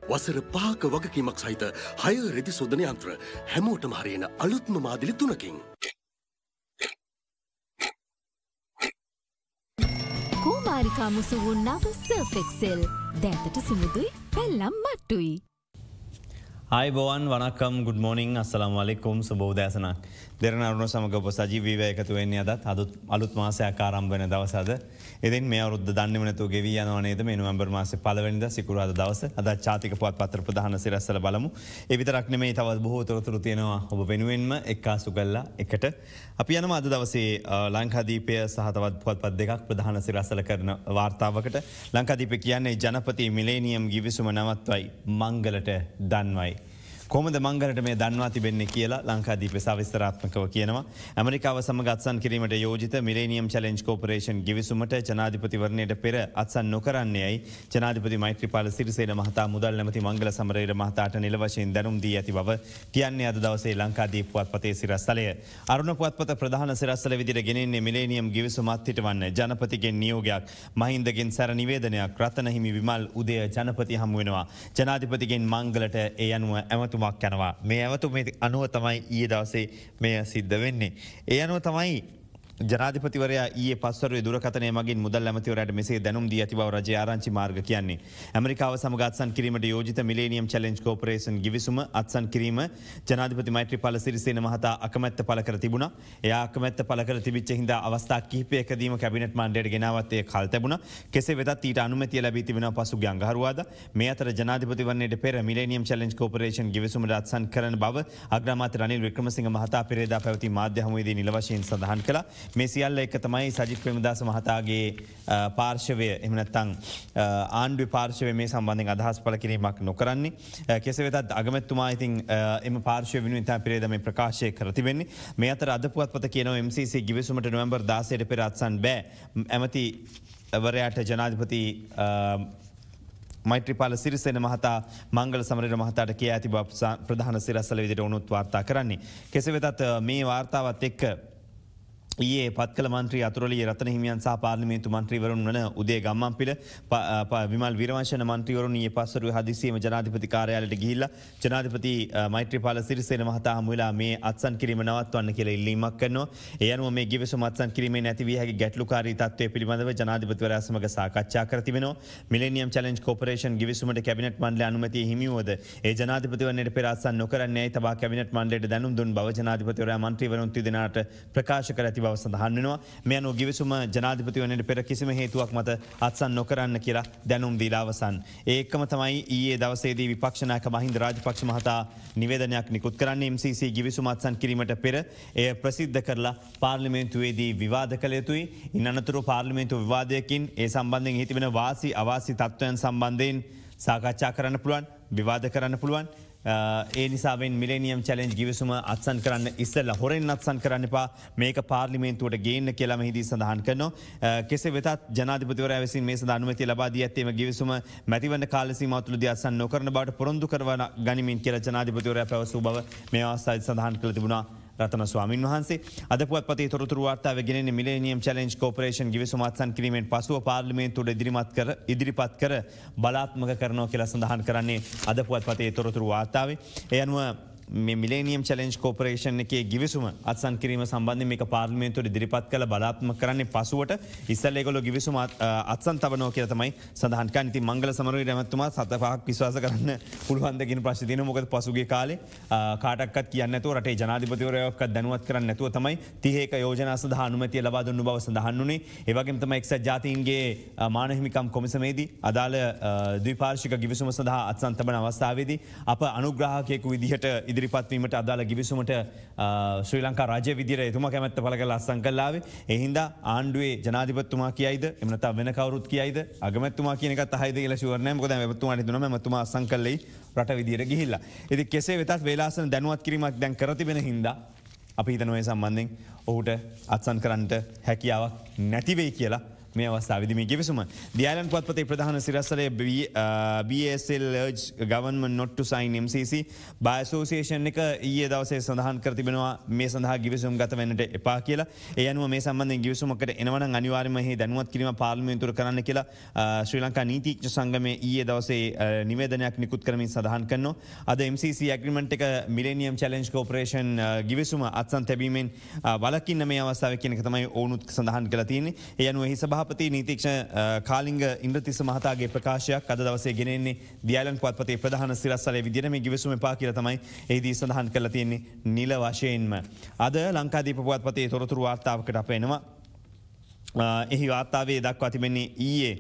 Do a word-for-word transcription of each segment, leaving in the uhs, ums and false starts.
වසර පහක වගකීමක් සහිත හය රෙදි සොදන යන්ත්‍ර හැමෝටම හරියන අලුත්ම මාදිලි තුනකින්. කුමාරිකා මුසු වූ නව සර්ෆ් එක්සෙල් දෑතට සුමුදුයි පැල්ලම් මට්ටුයි. Hi Bowan, වනක්කම් good morning assalamu alaikum සුබෝදෑසනක්. දෙරණ අරුණ සමග ඔබ සජීවීව එකතු වෙන්නේ අදත් අලුත් අලුත් මාසයක් ආරම්භ වෙන දවස අද. ඉතින් මේ අවුරුද්ද දන්නේම නැතුව ගෙවී යනවා නේද මේ නොවැම්බර් මාසේ පළවෙනිදා සිකුරාදා දවස. අද ජාතික පුවත්පත්‍ර ප්‍රධාන සිරස්වල බලමු. ඒ විතරක් නෙමෙයි තවත් බොහෝ තොරතුරු තියෙනවා ඔබ වෙනුවෙන්ම එක්කාසු කළා එකට. අපි යනවා අද දවසේ ලංකාදීපය සහ තවත් පුවත්පත් දෙකක් ප්‍රධාන සිරස්වල කරන වාර්තාවකට. ලංකාදීපය කියන්නේ ජනපති මිලේනියම් ගිවිසුම නවත්වයි මංගලට දන්වයි. කොමද මංගලට මේ දන්වා තිබෙන්නේ කියලා ලංකාදීපය සවිස්තරාත්මකව කියනවා. ඇමරිකාව සමග අත්සන් කිරීමට යෝජිත මිලේනියම් චැලෙන්ජ් කෝපරේෂන් ගිවිසුමට ජනාධිපතිවරණයට පෙර අත්සන් නොකරන්නේයි ජනාධිපති මෛත්‍රීපාල සිරිසේන මහතා මුදල් නැමැති මංගල සමරේර මහතාට නිල වශයෙන් දැනුම් දී ඇති බව කියන්නේ අද දවසේ ලංකාදීප පුවත්පතේ සිරස්තලය. අරුණ පුවත්පත ප්‍රධාන සිරස්තල විදිහට ගෙනෙන්නේ මිලේනියම් ගිවිසුමත් හිටවන්න ජනපතිගෙන් නියෝගයක් මහින්දගෙන් සැර නිවේදනයක් රතන හිමි විමල් උදය ජනපති හමු වෙනවා. ජනාධිපතිගෙන් මංගලට ඒ අනුව ඇමතු මක් යනවා. මේ ඇවතුම අනුව තමයි ඊයේ දවසේ මෙය සිද්ධ වෙන්නේ. ඒ අනුව තමයි ජනාධිපතිවරයා ඊයේ පස්වරුවේ දුරකථනය මගින් මුදල් ඇමතිවරයාට මෙසේ දැනුම් දී ඇති බව රජයේ ආරංචි මාර්ග කියන්නේ. ඇමරිකාව සමග අත්සන් කිරීමට යෝජිත මිලේනියම් චැලෙන්ජ් කෝපරේෂන් ගිවිසුම අත්සන් කිරීම ජනාධිපති මෛත්‍රීපාල සිරිසේන මහතා අකමැත්ත පළ කර තිබුණා. එයා අකමැත්ත පළ කර තිබිච්ච හින්දා අවස්ථා කිහිපයකදීම කැබිනට් මණ්ඩලයට ගෙනාවත් ඒ කල් තිබුණා. කෙසේ වෙතත් ඊට අනුමැතිය ලැබී තිබෙනවා පසුගිය අඟහරුවාදා. මේ අතර ජනාධිපතිවරණයට පෙර මිලේනියම් චැලෙන්ජ් කෝපරේෂන් ගිවිසුමට අත්සන් කරන බව අග්‍රාමාත්‍ය රනිල් වික්‍රමසිංහ මහතා පෙරේදා පැවති මාධ්‍ය හමුවේදී නිල වශයෙන් සඳහන් කළා. මේ සියල්ල එක තමයි සජිත් ප්‍රේමදාස මහතාගේ පාර්ශවය එහෙම නැත්නම් ආණ්ඩුවේ පාර්ශවය මේ සම්බන්ධයෙන් අදහස් පළ කිරීමක් නොකරන්නේ. කෙසේ වෙතත් අගමැතිතුමා ඉතින් එම පාර්ශවය වෙනුවෙන් තමයි පෙරේදා මේ ප්‍රකාශය කර තිබෙන්නේ. මේ අතර අද පුවත්පත කියනවා එම් සී සී ගිවිසුමට නොවැම්බර් දාසයට පෙර අත්සන් බෑ. ඇමති වරයාට ජනාධිපති මෛත්‍රීපාල සිරිසේන මහතා මංගල සමරේර මහතාට කියා ඇති බව ප්‍රධාන සිරස්වල විදිහට උනුත් වාර්තා කරන්නේ. කෙසේ වෙතත් මේ වාර්තාවත් එක්ක ඊයේ පත්කල මන්ත්‍රී අතුරලිය රතන හිමියන් සහ පාර්ලිමේන්තු මන්ත්‍රීවරුන් වන උදේ ගම්මන්පිල විමල් වීරවංශන මන්ත්‍රීවරුන් ඊයේ පස්වරුවේ හදිසියෙම ජනාධිපති කාර්යාලයට ගිහිල්ලා ජනාධිපති මෛත්‍රීපාල සිරිසේන මහතා හමු වෙලා මේ අත්සන් කිරීම නවත්වන්න කියලා ඉල්ලීමක් කරනවා. ඒ අනුව මේ ගිවිසුම අත්සන් කිරීමේ නැති විය හැකි ගැටලුකාරී තත්ත්වය පිළිබඳව ජනාධිපතිවරයා සමග සාකච්ඡා කර තිබෙනවා. මිලේනියම් චැලෙන්ජ් කෝපරේෂන් ගිවිසුමට කැබිනට් මණ්ඩලය අනුමැතිය හිමි වුවද ඒ ජනාධිපතිවරණයට පෙර අත්සන් නොකරන්නේයි තබා කැබිනට් මණ්ඩලයට දැනුම් දුන් බව ජනාධිපතිවරයා මන්ත්‍රීවරුන් තිදෙනාට ප්‍රකාශ කර ඇති සඳහන් වෙනවා. මේ අනුව ගිවිසුම ජනාධිපති වන්නට පෙර කිසිම හේතුවක් මත අත්සන් නොකරන්න කියලා දැනුම් දීලා අවසන්. ඒකම තමයි ඊයේ දවසේදී විපක්ෂ නායක මහින්ද රාජපක්ෂ මහතා නිවේදනයක් නිකුත් කරන්නේ. එම් සී සී ගිවිසුම අත්සන් කිරීමට පෙර එය ප්‍රසිද්ධ කරලා පාර්ලිමේන්තුවේදී විවාද කළ යුතුයි. ඉන් අනතුරු පාර්ලිමේන්තු විවාදයකින් ඒ සම්බන්ධයෙන් හිතිවෙන වාසි අවාසි තත්ත්වයන් සම්බන්ධයෙන් සාකච්ඡා කරන්න පුළුවන්, විවාද කරන්න පුළුවන්. ඒ නිසාවෙන් මිලේනියම් චැලෙන්ජ් ගිවිසුම අත්සන් කරන්න ඉස්සෙල්ලා හොරෙන් අත්සන් කරන්න එපා. මේක පාර්ලිමේන්තුවට ගේන්න කියලා මෙහිදී සඳහන් කරනවා. කෙසේ වෙතත් ජනාධිපතිවරයා විසින් මේ සඳහා අනුමැතිය ලබා දී ඇත්තේ ගිවිසුම මැතිවරණ කාල සීමාව තුළදී අත්සන් නොකරන බවට පොරොන්දු කරවන ගනිමින් කියලා ජනාධිපතිවරයා පැවසූ බව මේ අවස්ථාවේ සඳහන් කළ තිබුණා. රතන ස්වාමීන් වහන්සේ අද පුවත්පතේ තොරතුරු වාර්තාවේ ගෙනෙන්නේ මිලේනියම් චැලෙන්ජ් කෝපරේෂන් ගිවිසුම අත්සන් කිරීමෙන් පසුව පාර්ලිමේන්තුවට ඉදිරිපත් කර ඉදිරිපත් කර බලාත්මක කරනවා කියලා සඳහන් කරන්නේ අද පුවත්පතේ තොරතුරු වාර්තාවේ. ඒ අනුව මේ මිලේනියම් චැලෙන්ජ් කෝපරේෂන් එකේ ගිවිසුම අත්සන් කිරීම සම්බන්ධයෙන් මේක පාර්ලිමේන්තුවට ඉදිරිපත් කළ බලාත්මක කරන්නේ පසුවට ඉස්සෙල්ලා ඒගොල්ලෝ ගිවිසුම අත්සන් තබනවා කියලා තමයි සඳහන් කරන්නේ. ඉතින් මංගල සමරවීර ඇමතුමා සත පහක් විශ්වාස කරන්න පුළුවන් ද කියන ප්‍රශ්නේ තියෙනවා. මොකද පසුගිය කාලේ කාටවත් කියන්නේ නැතුව රටේ ජනාධිපතිවරයාවත් දැනුවත් කරන්නේ නැතුව තමයි තිහ එක යෝජනා සඳහා අනුමැතිය ලබා දුන්නු බව සඳහන් වුණේ. ඒ වගේම තමයි එක්සත් ජාතීන්ගේ මානව හිමිකම් කොමිසමේදී අදාළ ද්විපාර්ශ්වික ගිවිසුම සඳහා අත්සන් තබන අවස්ථාවේදී අප අනුග්‍රාහකයෙකු විදිහට ඉදිරිපත්වීමට අදාළ ගිවිසුමට ශ්‍රී ලංකා රජය විදිහට එතුමා කැමැත්ත පළ කරලා අත්සන් කළා ආවේ. ඒ හින්දා ආණ්ඩුවේ ජනාධිපතිතුමා කියයිද එහෙම නැත්නම් වෙන කවුරුත් කියයිද අගමැතිතුමා කියන එකත් අහයිද කියලා ෂුවර් නැහැ. මොකද එතුමාට හිතුණා මම අත්සන් කළේ රට විදිහට ගිහිල්ලා. ඉතින් කෙසේ වෙතත් වේලාසන දැනුවත් කිරීමක් දැන් කර තිබෙන හින්දා අපි හිතනවා මේ සම්බන්ධයෙන් ඔහුට අත්සන් කරන්නට හැකියාවක් නැති වෙයි කියලා මේ අවස්ථාවේදී මේ කිවිසුම. The Island පුවත්පතේ ප්‍රධාන සිරස්තලයේ B S L urge government not to sign M C C by association එක ඊයේ දවසේ සඳහන් කර තිබෙනවා මේ සඳහා කිවිසුම් ගත වෙන්නට එපා කියලා. ඒ අනුව මේ සම්බන්ධයෙන් කිවිසුමකට එනවා නම් අනිවාර්යයෙන්ම එහි දැනුවත් කිරීම පාර්ලිමේන්තුවට කරන්න කියලා ශ්‍රී ලංකා නීතිඥ සංගමයේ ඊයේ දවසේ නිවේදනයක් නිකුත් කරමින් සඳහන් කරනවා. අද M C C agreement එක Millennium Challenge Corporation කිවිසුම අත්සන් තැබීමෙන් වළකින්න මේ අවස්ථාවේ කියන එක තමයි ඔවුනුත් සඳහන් කරලා තියෙන්නේ. ඒ අනුව එහි සභාපති නීතිඥ කාලිංග ඉන්ද්‍රතිස්ස මහතාගේ ප්‍රකාශයක් අද දවසේ ගෙනෙන්නේ The Island පුවත්පතේ ප්‍රධාන සිරස්තලයේ විදිහට මේ කිවිසුම එපා කියලා තමයි එහිදී සඳහන් කරලා තියෙන්නේ නිල වශයෙන්ම. අද ලංකාදීප පුවත්පතේ තොරතුරු වාර්තාවකට අප එනවා. එහි වාර්තාවේ දක්වා තිබෙන්නේ ඊයේ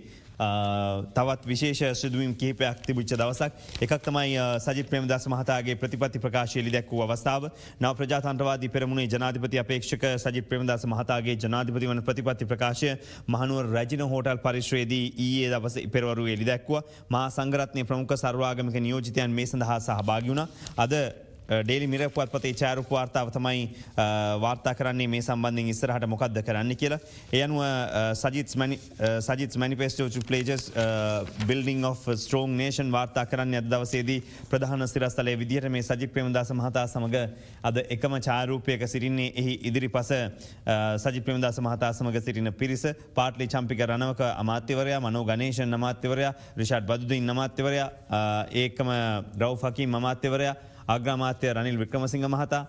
තවත් විශේෂ සිදුවීම් කිහිපයක් තිබුච්ච දවසක්. එකක් තමයි සජිත් ප්‍රේමදාස මහතාගේ ප්‍රතිපත්ති ප්‍රකාශය එළිදැක් වූ අවස්ථාව. නව ප්‍රජාතන්ත්‍රවාදී පෙරමුණේ ජනාධිපති අපේක්ෂක සජිත් ප්‍රේමදාස මහතාගේ ජනාධිපති වන ප්‍රතිපත්ති ප්‍රකාශය මහනුවර රැජින හෝටල් පරිශ්‍රයේදී ඊයේ දවසේ පෙරවරු එළිදැක්වුවා. මහා සංඝරත්නයේ ප්‍රමුඛ සර්වාගමික නියෝජිතයන් මේ සඳහා සහභාගී වුණා. අද ඩේලි මිරර් පුවත්පතේ ඡායාරූප වාර්තාව තමයි වාර්තා කරන්නේ මේ සම්බන්ධයෙන් ඉස්සරහට මොකක්ද කරන්න කියලා. ඒ අනුව සජිත්ස් සජිත්ස් manifesto to pledges building of a strong nation වාර්තා කරන්නේ අද දවසේදී ප්‍රධාන සිරස්තලයේ විදිහට මේ සජිත් ප්‍රේමදාස මහතා සමග අද එකම ඡායාරූපයක සිටින්නේ. එහි ඉදිරිපස සජිත් ප්‍රේමදාස මහතා සමග සිටින පිරිස පාට්ලි චම්පික රණවක අමාත්‍යවරයා, මනෝ ගණේෂන් අමාත්‍යවරයා, රිෂාඩ් බදුදීන් අමාත්‍යවරයා, ඒකම රවුෆ් හකීම් අමාත්‍යවරයා, ආග්‍රාමාත්‍ය රනිල් වික්‍රමසිංහ මහතා,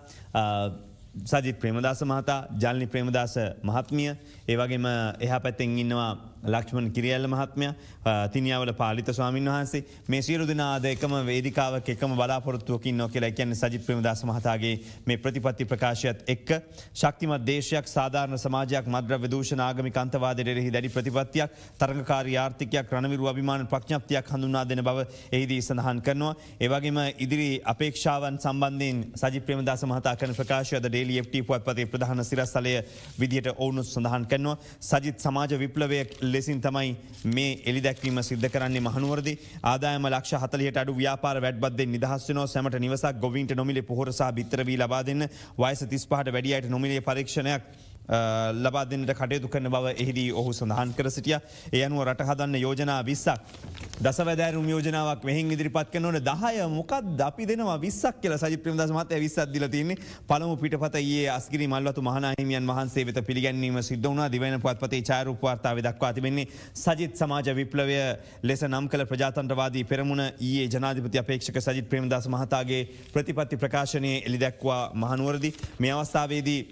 සජිත් ප්‍රේමදාස මහතා, ජල්නි ප්‍රේමදාස මහත්මිය, ඒ වගේම එහා පැත්තෙන් ඉන්නවා ලක්ෂ්මන් කිරියල්ල මහත්මයා, තිනියාවල පාලිත ස්වාමීන් වහන්සේ. මේ සියලු දෙනා අද එකම වේදිකාවක එකම බලාපොරොත්තුවකින් ඉන්නවා කියලා කියන්නේ සජිත් ප්‍රේමදාස මහතාගේ මේ ප්‍රතිපත්ති ප්‍රකාශයත් එක්ක ශක්තිමත් දේශයක්, සාධාරණ සමාජයක්, මද්ද්‍රව්‍ය දූෂණ, ආගමික අන්තවාදයට එරෙහි දැඩි ප්‍රතිපත්තියක්, තරඟකාරී ආර්ථිකයක්, රණවිරු අභිමාන ප්‍රඥප්තියක් හඳුන්වා දෙන බව එහිදී සඳහන් කරනවා. ඒ වගේම ඉදිරි අපේක්ෂාවන් සම්බන්ධයෙන් සජිත් ප්‍රේමදාස මහතා කරන ප්‍රකාශය අද ඩේලි එෆ් ටී පුවත්පතේ ප්‍රධාන සිරස්තලය විදිහට ඔවුනුත් සඳහන් කරනවා. සජිත් සමාජ විප්ලවය ලෙසින් තමයි මේ එළි දැක්වීම සිද්ධ කරන්නේ මහනුවරදී. ආදායම ලක්ෂ හතළිහට අඩු ව්‍යාපාර වැඩබද්දෙන් නිදහස් වෙනවා. සැමට නිවසක්, ගොවීන්ට නොමිලේ පොහොර සහ බිත්තර වී ලබා දෙන්න, වයස තිස් පහට වැඩි අයට නොමිලේ පරීක්ෂණයක් ලබා දෙන්නට කටයුතු කරන බව එහිදී ඔහු සඳහන් කර සිටියා. ඒ අනුව රට හදන්න යෝජනා විස්සක් දසවැදෑරුම් යෝජනාවක් මෙහින් ඉදිරිපත් කරනවනේ දහය මොකක්ද අපි දෙනවා විස්සක් කියලා සජිත් ප්‍රේමදාස මහත්තයා විස්සක් දීලා තියෙන්නේ. පළමු පිටපත ඊයේ අස්ගිරි මල්වතු මහානාහිමියන් වහන්සේ වෙත පිළිගැන්වීම සිද්ධ වුණා. දිවයින පුවත්පතේ ඡායාරූප වාර්තාවේ දක්වා තිබෙන්නේ සජිත් සමාජ විප්ලවය ලෙස නම් කළ ප්‍රජාතන්ත්‍රවාදී පෙරමුණ ඊයේ ජනාධිපති අපේක්ෂක සජිත් ප්‍රේමදාස මහතාගේ ප්‍රතිපත්ති ප්‍රකාශනයේ එළිදැක්වා මහනුවරදී. මේ අවස්ථාවේදී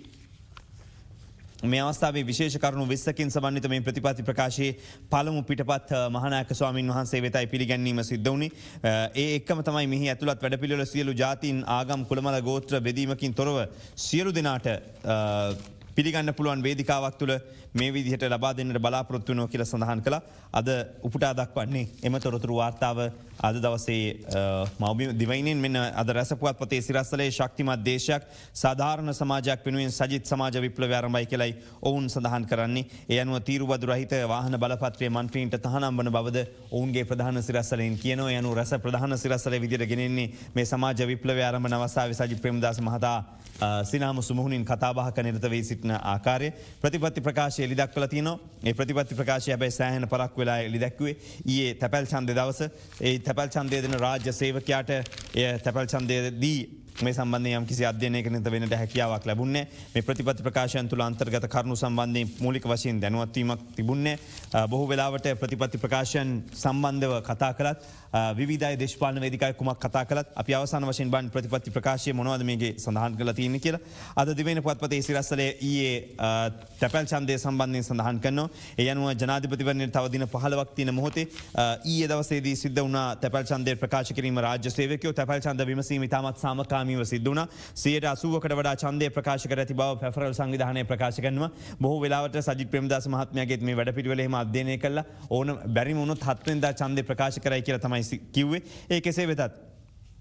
මේ අවස්ථාවේ විශේෂ කරුණු විස්සකින් සමන්විත මේ ප්‍රතිපත්ති ප්‍රකාශයේ පළමු පිටපත් මහානායක ස්වාමීන් වහන්සේ වෙතයි පිළිගැන්වීම සිද්ධ වුණේ. ඒ එක්කම තමයි මෙහි ඇතුළත් වැඩපිළිවෙල සියලු ජාතීන්, ආගම්, කුලමල, ගෝත්‍ර බෙදීමකින් තොරව සියලු දෙනාට පිළිගන්න පුළුවන් වේදිකාවක් තුළ මේ විදිහට ලබා දෙන්නට බලාපොරොත්තු වෙනවා කියලා සඳහන් කළා. අද උපුටා දක්වන්නේ එම තොරතුරු වාර්තාව අද දවසේ මව්බිම දිවයිනෙන් මෙන්න අද රැස පුවත්පතේ සිරස්තලයේ ශක්තිමත් දේශයක්, සාධාරණ සමාජයක් වෙනුවෙන් සජිත් සමාජ විප්ලවය ආරම්භයි කියලායි ඔවුන් සඳහන් කරන්නේ. ඒ අනුව තීරුබදු රහිත වාහන බලපත්‍රයේ මන්ත්‍රීන්ට තහනම් වන බවද ඔවුන්ගේ ප්‍රධාන සිරස්තලයෙන් කියනවා. ඒ අනුව රැස ප්‍රධාන සිරස්තලයේ විදිහට ගෙනෙන්නේ මේ සමාජ විප්ලවය ආරම්භන අවස්ථාවේ සජිත් ප්‍රේමදාස මහතා සිනාම සුමුහුණින් කතාබහක නිරත වී සිටින ආකාරය ප්‍රතිපත්ති ප්‍රකාශය එළිදක්වලා තියෙනවා. ඒ ප්‍රතිපත්ති ප්‍රකාශය හැබැයි සෑහෙන පරක් වෙලා එළිදැක්ුවේ ඊයේ තැපැල් ඡන්දේ දවස. ඒ තැපැල් ඡන්දය දෙන රාජ්‍ය සේවකයාට එය තැපැල් ඡන්දය දී මේ සම්බන්ධයෙන් යම් කිසි අධ්‍යයනයක නිරත වෙන්නට හැකියාවක් ලැබුණේ නැහැ. මේ ප්‍රතිපත්ති ප්‍රකාශයන් තුළ අන්තර්ගත කරුණු සම්බන්ධයෙන් මූලික වශයෙන් දැනුවත් වීමක් තිබුණේ නැහැ. බොහෝ වෙලාවට ප්‍රතිපත්ති ප්‍රකාශයන් සම්බන්ධව කතා කළත් විවිධ දේශපාලන වේදිකාවේ කුමක් කතා කළත් අපි අවසාන වශයෙන් බලන ප්‍රතිපත්ති ප්‍රකාශය මොනවද මේකේ සඳහන් කරලා තියෙන්නේ කියලා. අද දිවයින පුවත්පතේ සිරස්තලයේ ඊයේ තැපැල් ඡන්දය සම්බන්ධයෙන් සඳහන් කරනවා. ඒ අනුව ජනාධිපතිවරණයට තව දින පහළොවක් තියෙන මොහොතේ ඊයේ දවසේදී සිද්ධ වුණා තැපැල් ඡන්දය ප්‍රකාශ කිරීම. රාජ්‍ය සේවකයෝ තැපැල් ඡන්ද විමසීම ඉතාමත් සාමකාමීව සිද්ධ වුණා. සියයට අසූවකට වඩා ඡන්දය ප්‍රකාශ කර ඇති බව ෆෙඩරල් සංවිධානය ප්‍රකාශ කරනවා. බොහෝ වෙලාවට සජිත් ප්‍රේමදාස මහත්මයාගේ මේ වැඩපිළිවෙල එහෙම අධ්‍යයනය කළා ඕන බැරිම වුණොත් හත් වෙනිදා ඡන්දය ප්‍රකාශ කරයි කියලා තමයි කිව්වේ. ඒ කෙසේ වෙතත්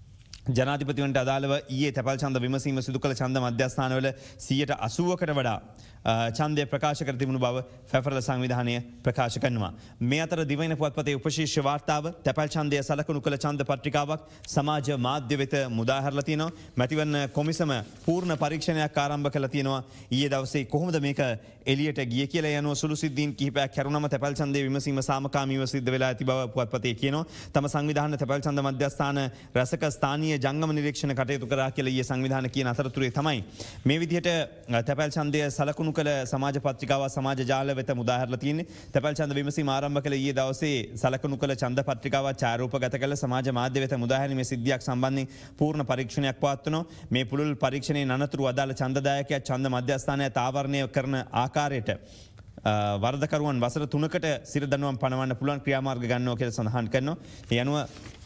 ජනාධිපතිවන්ට අදාළව ඊයේ තැපැල් ඡන්ද විමසීම සිදු කළ ඡන්ද මධ්‍යස්ථානවල සියයට අසූවකට වඩා ඡන්දය ප්‍රකාශ කර තිබුණු බව ෆැෆරල සංවිධානය ප්‍රකාශ කරනවා. මේ අතර දිවයින පුවත්පතේ උපශීර්ෂ වාර්තාව තැපැල් ඡන්දය සලකනු කළ ඡන්ද පත්‍රිකාවක් සමාජ මාධ්‍ය වෙත මුදා හැරලා තියෙනවා. මැතිවරණ කොමිසම පූර්ණ පරීක්ෂණයක් ආරම්භ කළා තියෙනවා. ඊයේ දවසේ කොහොමද මේක එළියට ගියේ කියලා යනුව සුළු සිද්ධීන් කිහිපයක් කරුණම තැපැල් ඡන්දය විමසීම සාමකාමීව සිද්ධ වෙලා ඇති බව පුවත්පතේ කියනවා. තම සංවිධාන තැපැල් ඡන්ද මධ්‍යස්ථාන රසක ස්ථානීය ජංගම නිරීක්ෂණ කටයුතු කරා කියලා ඊයේ සංවිධාන කියන අතරතුරේ තමයි මේ විදිහට තැපැල් ඡන්දය සලකුණු කළ සමාජ පත්‍රිකාව සමාජ ජාල වෙත මුදා හැරලා තියෙන්නේ. තැපැල් ඡන්ද විමසීම ආරම්භ කළ ඊයේ දවසේ සලකුණු කළ ඡන්ද පත්‍රිකාව ඡායාරූපගත කළ සමාජ මාධ්‍ය වෙත මුදා හැරීමේ සිද්ධියක් සම්බන්ධයෙන් පූර්ණ පරීක්ෂණයක් පවත්වනවා. මේ පුළුල් පරීක්ෂණයේ අනතුරු අදාළ ඡන්දදායකයා ඡන්ද මධ්‍යස්ථානය තාවරණය කරන ආකාරයට වරදකරුවන් වසර තුනකට සිරදඬුවම් පනවන්න පුළුවන් ක්‍රියාමාර්ග ගන්නවා කියලා සඳහන් කරනවා. ඒ අනුව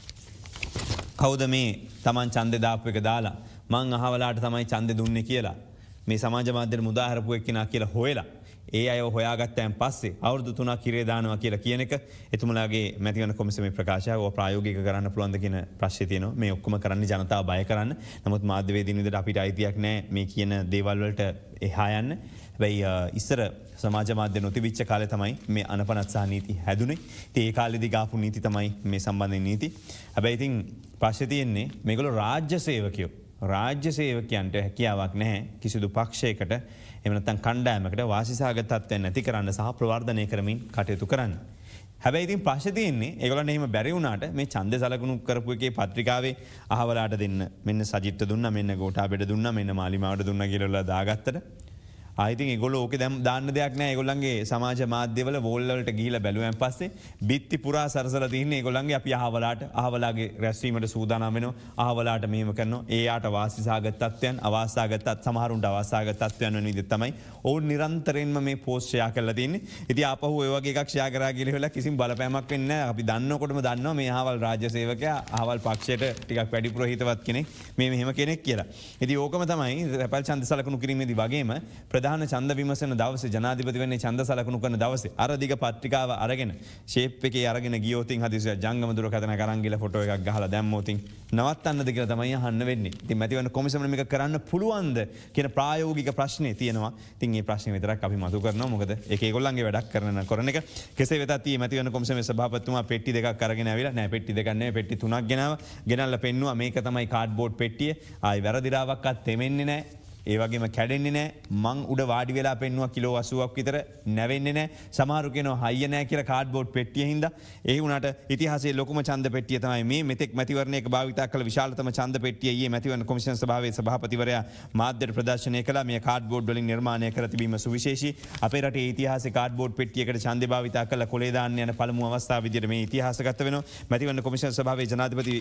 කවුද මේ Taman ඡන්දේ දාපු එක දාලා මං අහවලාට තමයි ඡන්දේ දුන්නේ කියලා මේ සමාජ මාධ්‍යෙට මුදා හරපු එක්කිනා කියලා හොයලා ඒ අය හොයාගත්තයන් පස්සේ අවුරුදු තුනක් කිරේ දානවා කියලා කියන එක එතුමලාගේ මැතිවරණ කොමිසමේ ප්‍රකාශය ඔය ප්‍රායෝගික කරන්න පුළුවන්ද කියන ප්‍රශ්නේ තියෙනවා. මේ ඔක්කොම කරන්නේ ජනතාව බය කරන්න. නමුත් මාධ්‍යවේදීන් විදිහට අපිට අයිතියක් නැහැ මේ කියන දේවල් වලට එහා යන්න. හැබැයි ඉස්සර සමාජ මාධ්‍ය නොතිබිච්ච කාලේ තමයි මේ අනපනත් සහ නීති හැදුනේ. ඉතින් ඒ කාලෙදී ගාපු නීති තමයි මේ සම්බන්ධයෙන් නීති. හැබැයි ඉතින් ප්‍රශ්නේ තියෙන්නේ මේගොල්ලෝ රාජ්‍ය සේවකයෝ. රාජ්‍ය සේවකයන්ට හැකියාවක් නැහැ කිසිදු පක්ෂයකට එහෙම නැත්නම් කණ්ඩායමකට වාසිසහගත තත්ත්වයන් නැති කරන්න සහ ප්‍රවර්ධනය කරමින් කටයුතු කරන්න. හැබැයි ඉතින් ප්‍රශ්නේ තියෙන්නේ ඒගොල්ලන්ට එහෙම බැරි වුණාට මේ ඡන්දේ සලකුණු කරපු එකේ පත්‍රිකාවේ අහවලාට දෙන්න මෙන්න සජිත්ට දුන්නා මෙන්න ගෝඨාභයට දුන්නා මෙන්න මාලිමාවට දුන්නා කියලා දාගත්තට ආයිතින් ඒගොල්ලෝ ඕකේ දැන් දාන්න දෙයක් නැහැ. ඒගොල්ලන්ගේ සමාජ මාධ්‍යවල වෝල් වලට ගිහිලා බැලුවෙන් පස්සේ බිත්ති පුරා සරසලා තින්නේ ඒගොල්ලන්ගේ අපි අහවලාට අහවලාගේ රැස්වීමට සූදානම් වෙනවා. අහවලාට මෙහෙම කරනවා. ඒ යාට වාසිසහගත තත්ත්වයන් අවාසාගත සමහරුන්ට අවාසාගත තත්ත්වයන් වෙන විදිහට තමයි ඔවුන් නිරන්තරයෙන්ම මේ පෝස්ට් ෂෙයා කරලා තින්නේ. ඉතින් ආපහු ඔය වගේ එකක් ෂෙයා කරා කියලා වෙලා කිසිම බලපෑමක් වෙන්නේ නැහැ. අපි දන්නකොටම දන්නවා මේ අහවල් රාජ්‍ය සේවකයා අහවල් පක්ෂයට ටිකක් වැඩිපුර හිතවත් කෙනෙක් මේ මෙහෙම කෙනෙක් කියලා. ඉතින් ඕකම තමයි තැපැල් ඡන්ද සලකුණු කිරීමේදී වගේම ප්‍රධාන ඡන්ද විමසන දවසේ ජනාධිපති වෙන්නේ ඡන්ද සලකුණු කරන දවසේ අර දිග පත්‍රිකාව අරගෙන ෂේප් එකේ අරගෙන ගියොතින් හදිසිය ජංගම දුරකථන කරන් ගිහලා ෆොටෝ එකක් ගහලා දැම්මොතින් නවත්තන්නද කියලා තමයි අහන්න වෙන්නේ. ඉතින් මැතිවරණ කොමිසම මේක කරන්න පුළුවන්ද කියන ප්‍රායෝගික ප්‍රශ්නේ තියෙනවා. ඉතින් මේ ප්‍රශ්නේ විතරක් අපි මතු කරනවා. මොකද ඒක ඒගොල්ලන්ගේ වැඩක් කරන කරන එක. කෙසේ වෙතත් මේ මැතිවරණ කොමිසමේ සභාපතිතුමා පෙට්ටි දෙකක් අරගෙන ආවිලා නෑ පෙට්ටි දෙකක් නෙවෙයි පෙට්ටි තුනක් ගෙනාවා. ගෙනල්ලා පෙන්නුවා මේක තමයි කාඩ්බෝඩ් පෙට්ටිය. ආයි වැරදිලාවක්වත් තෙමෙන්නේ නෑ. ඒ වගේම කැඩෙන්නේ නැහැ. මං උඩ වාඩි වෙලා පෙන්නුවා කිලෝ අසූවක් විතර නැවෙන්නේ නැහැ. සමහරු කියනවා හයිය නැහැ කියලා කාඩ්බෝඩ් පෙට්ටිය හින්දා. ඒ වුණාට ඉතිහාසයේ ලොකුම ඡන්ද පෙට්ටිය තමයි මේ මෙතෙක් මැතිවරණයක භාවිතා කළ විශාලතම ඡන්ද පෙට්ටිය ඊයේ මැතිවරණ කොමිෂන් සභාවේ සභාපතිවරයා මාධ්‍යට ප්‍රදර්ශනය කළා. මේ කාඩ්බෝඩ් වලින් නිර්මාණය කර තිබීම සුවිශේෂී. අපේ රටේ ඉතිහාසයේ කාඩ්බෝඩ් පෙට්ටියකට ඡන්දේ භාවිතා කළ කොලේ දාන්න යන පළමු අවස්ථාව විදිහට මේ ඉතිහාසගත වෙනවා. මැතිවරණ කොමිෂන් සභාවේ ජනාධිපති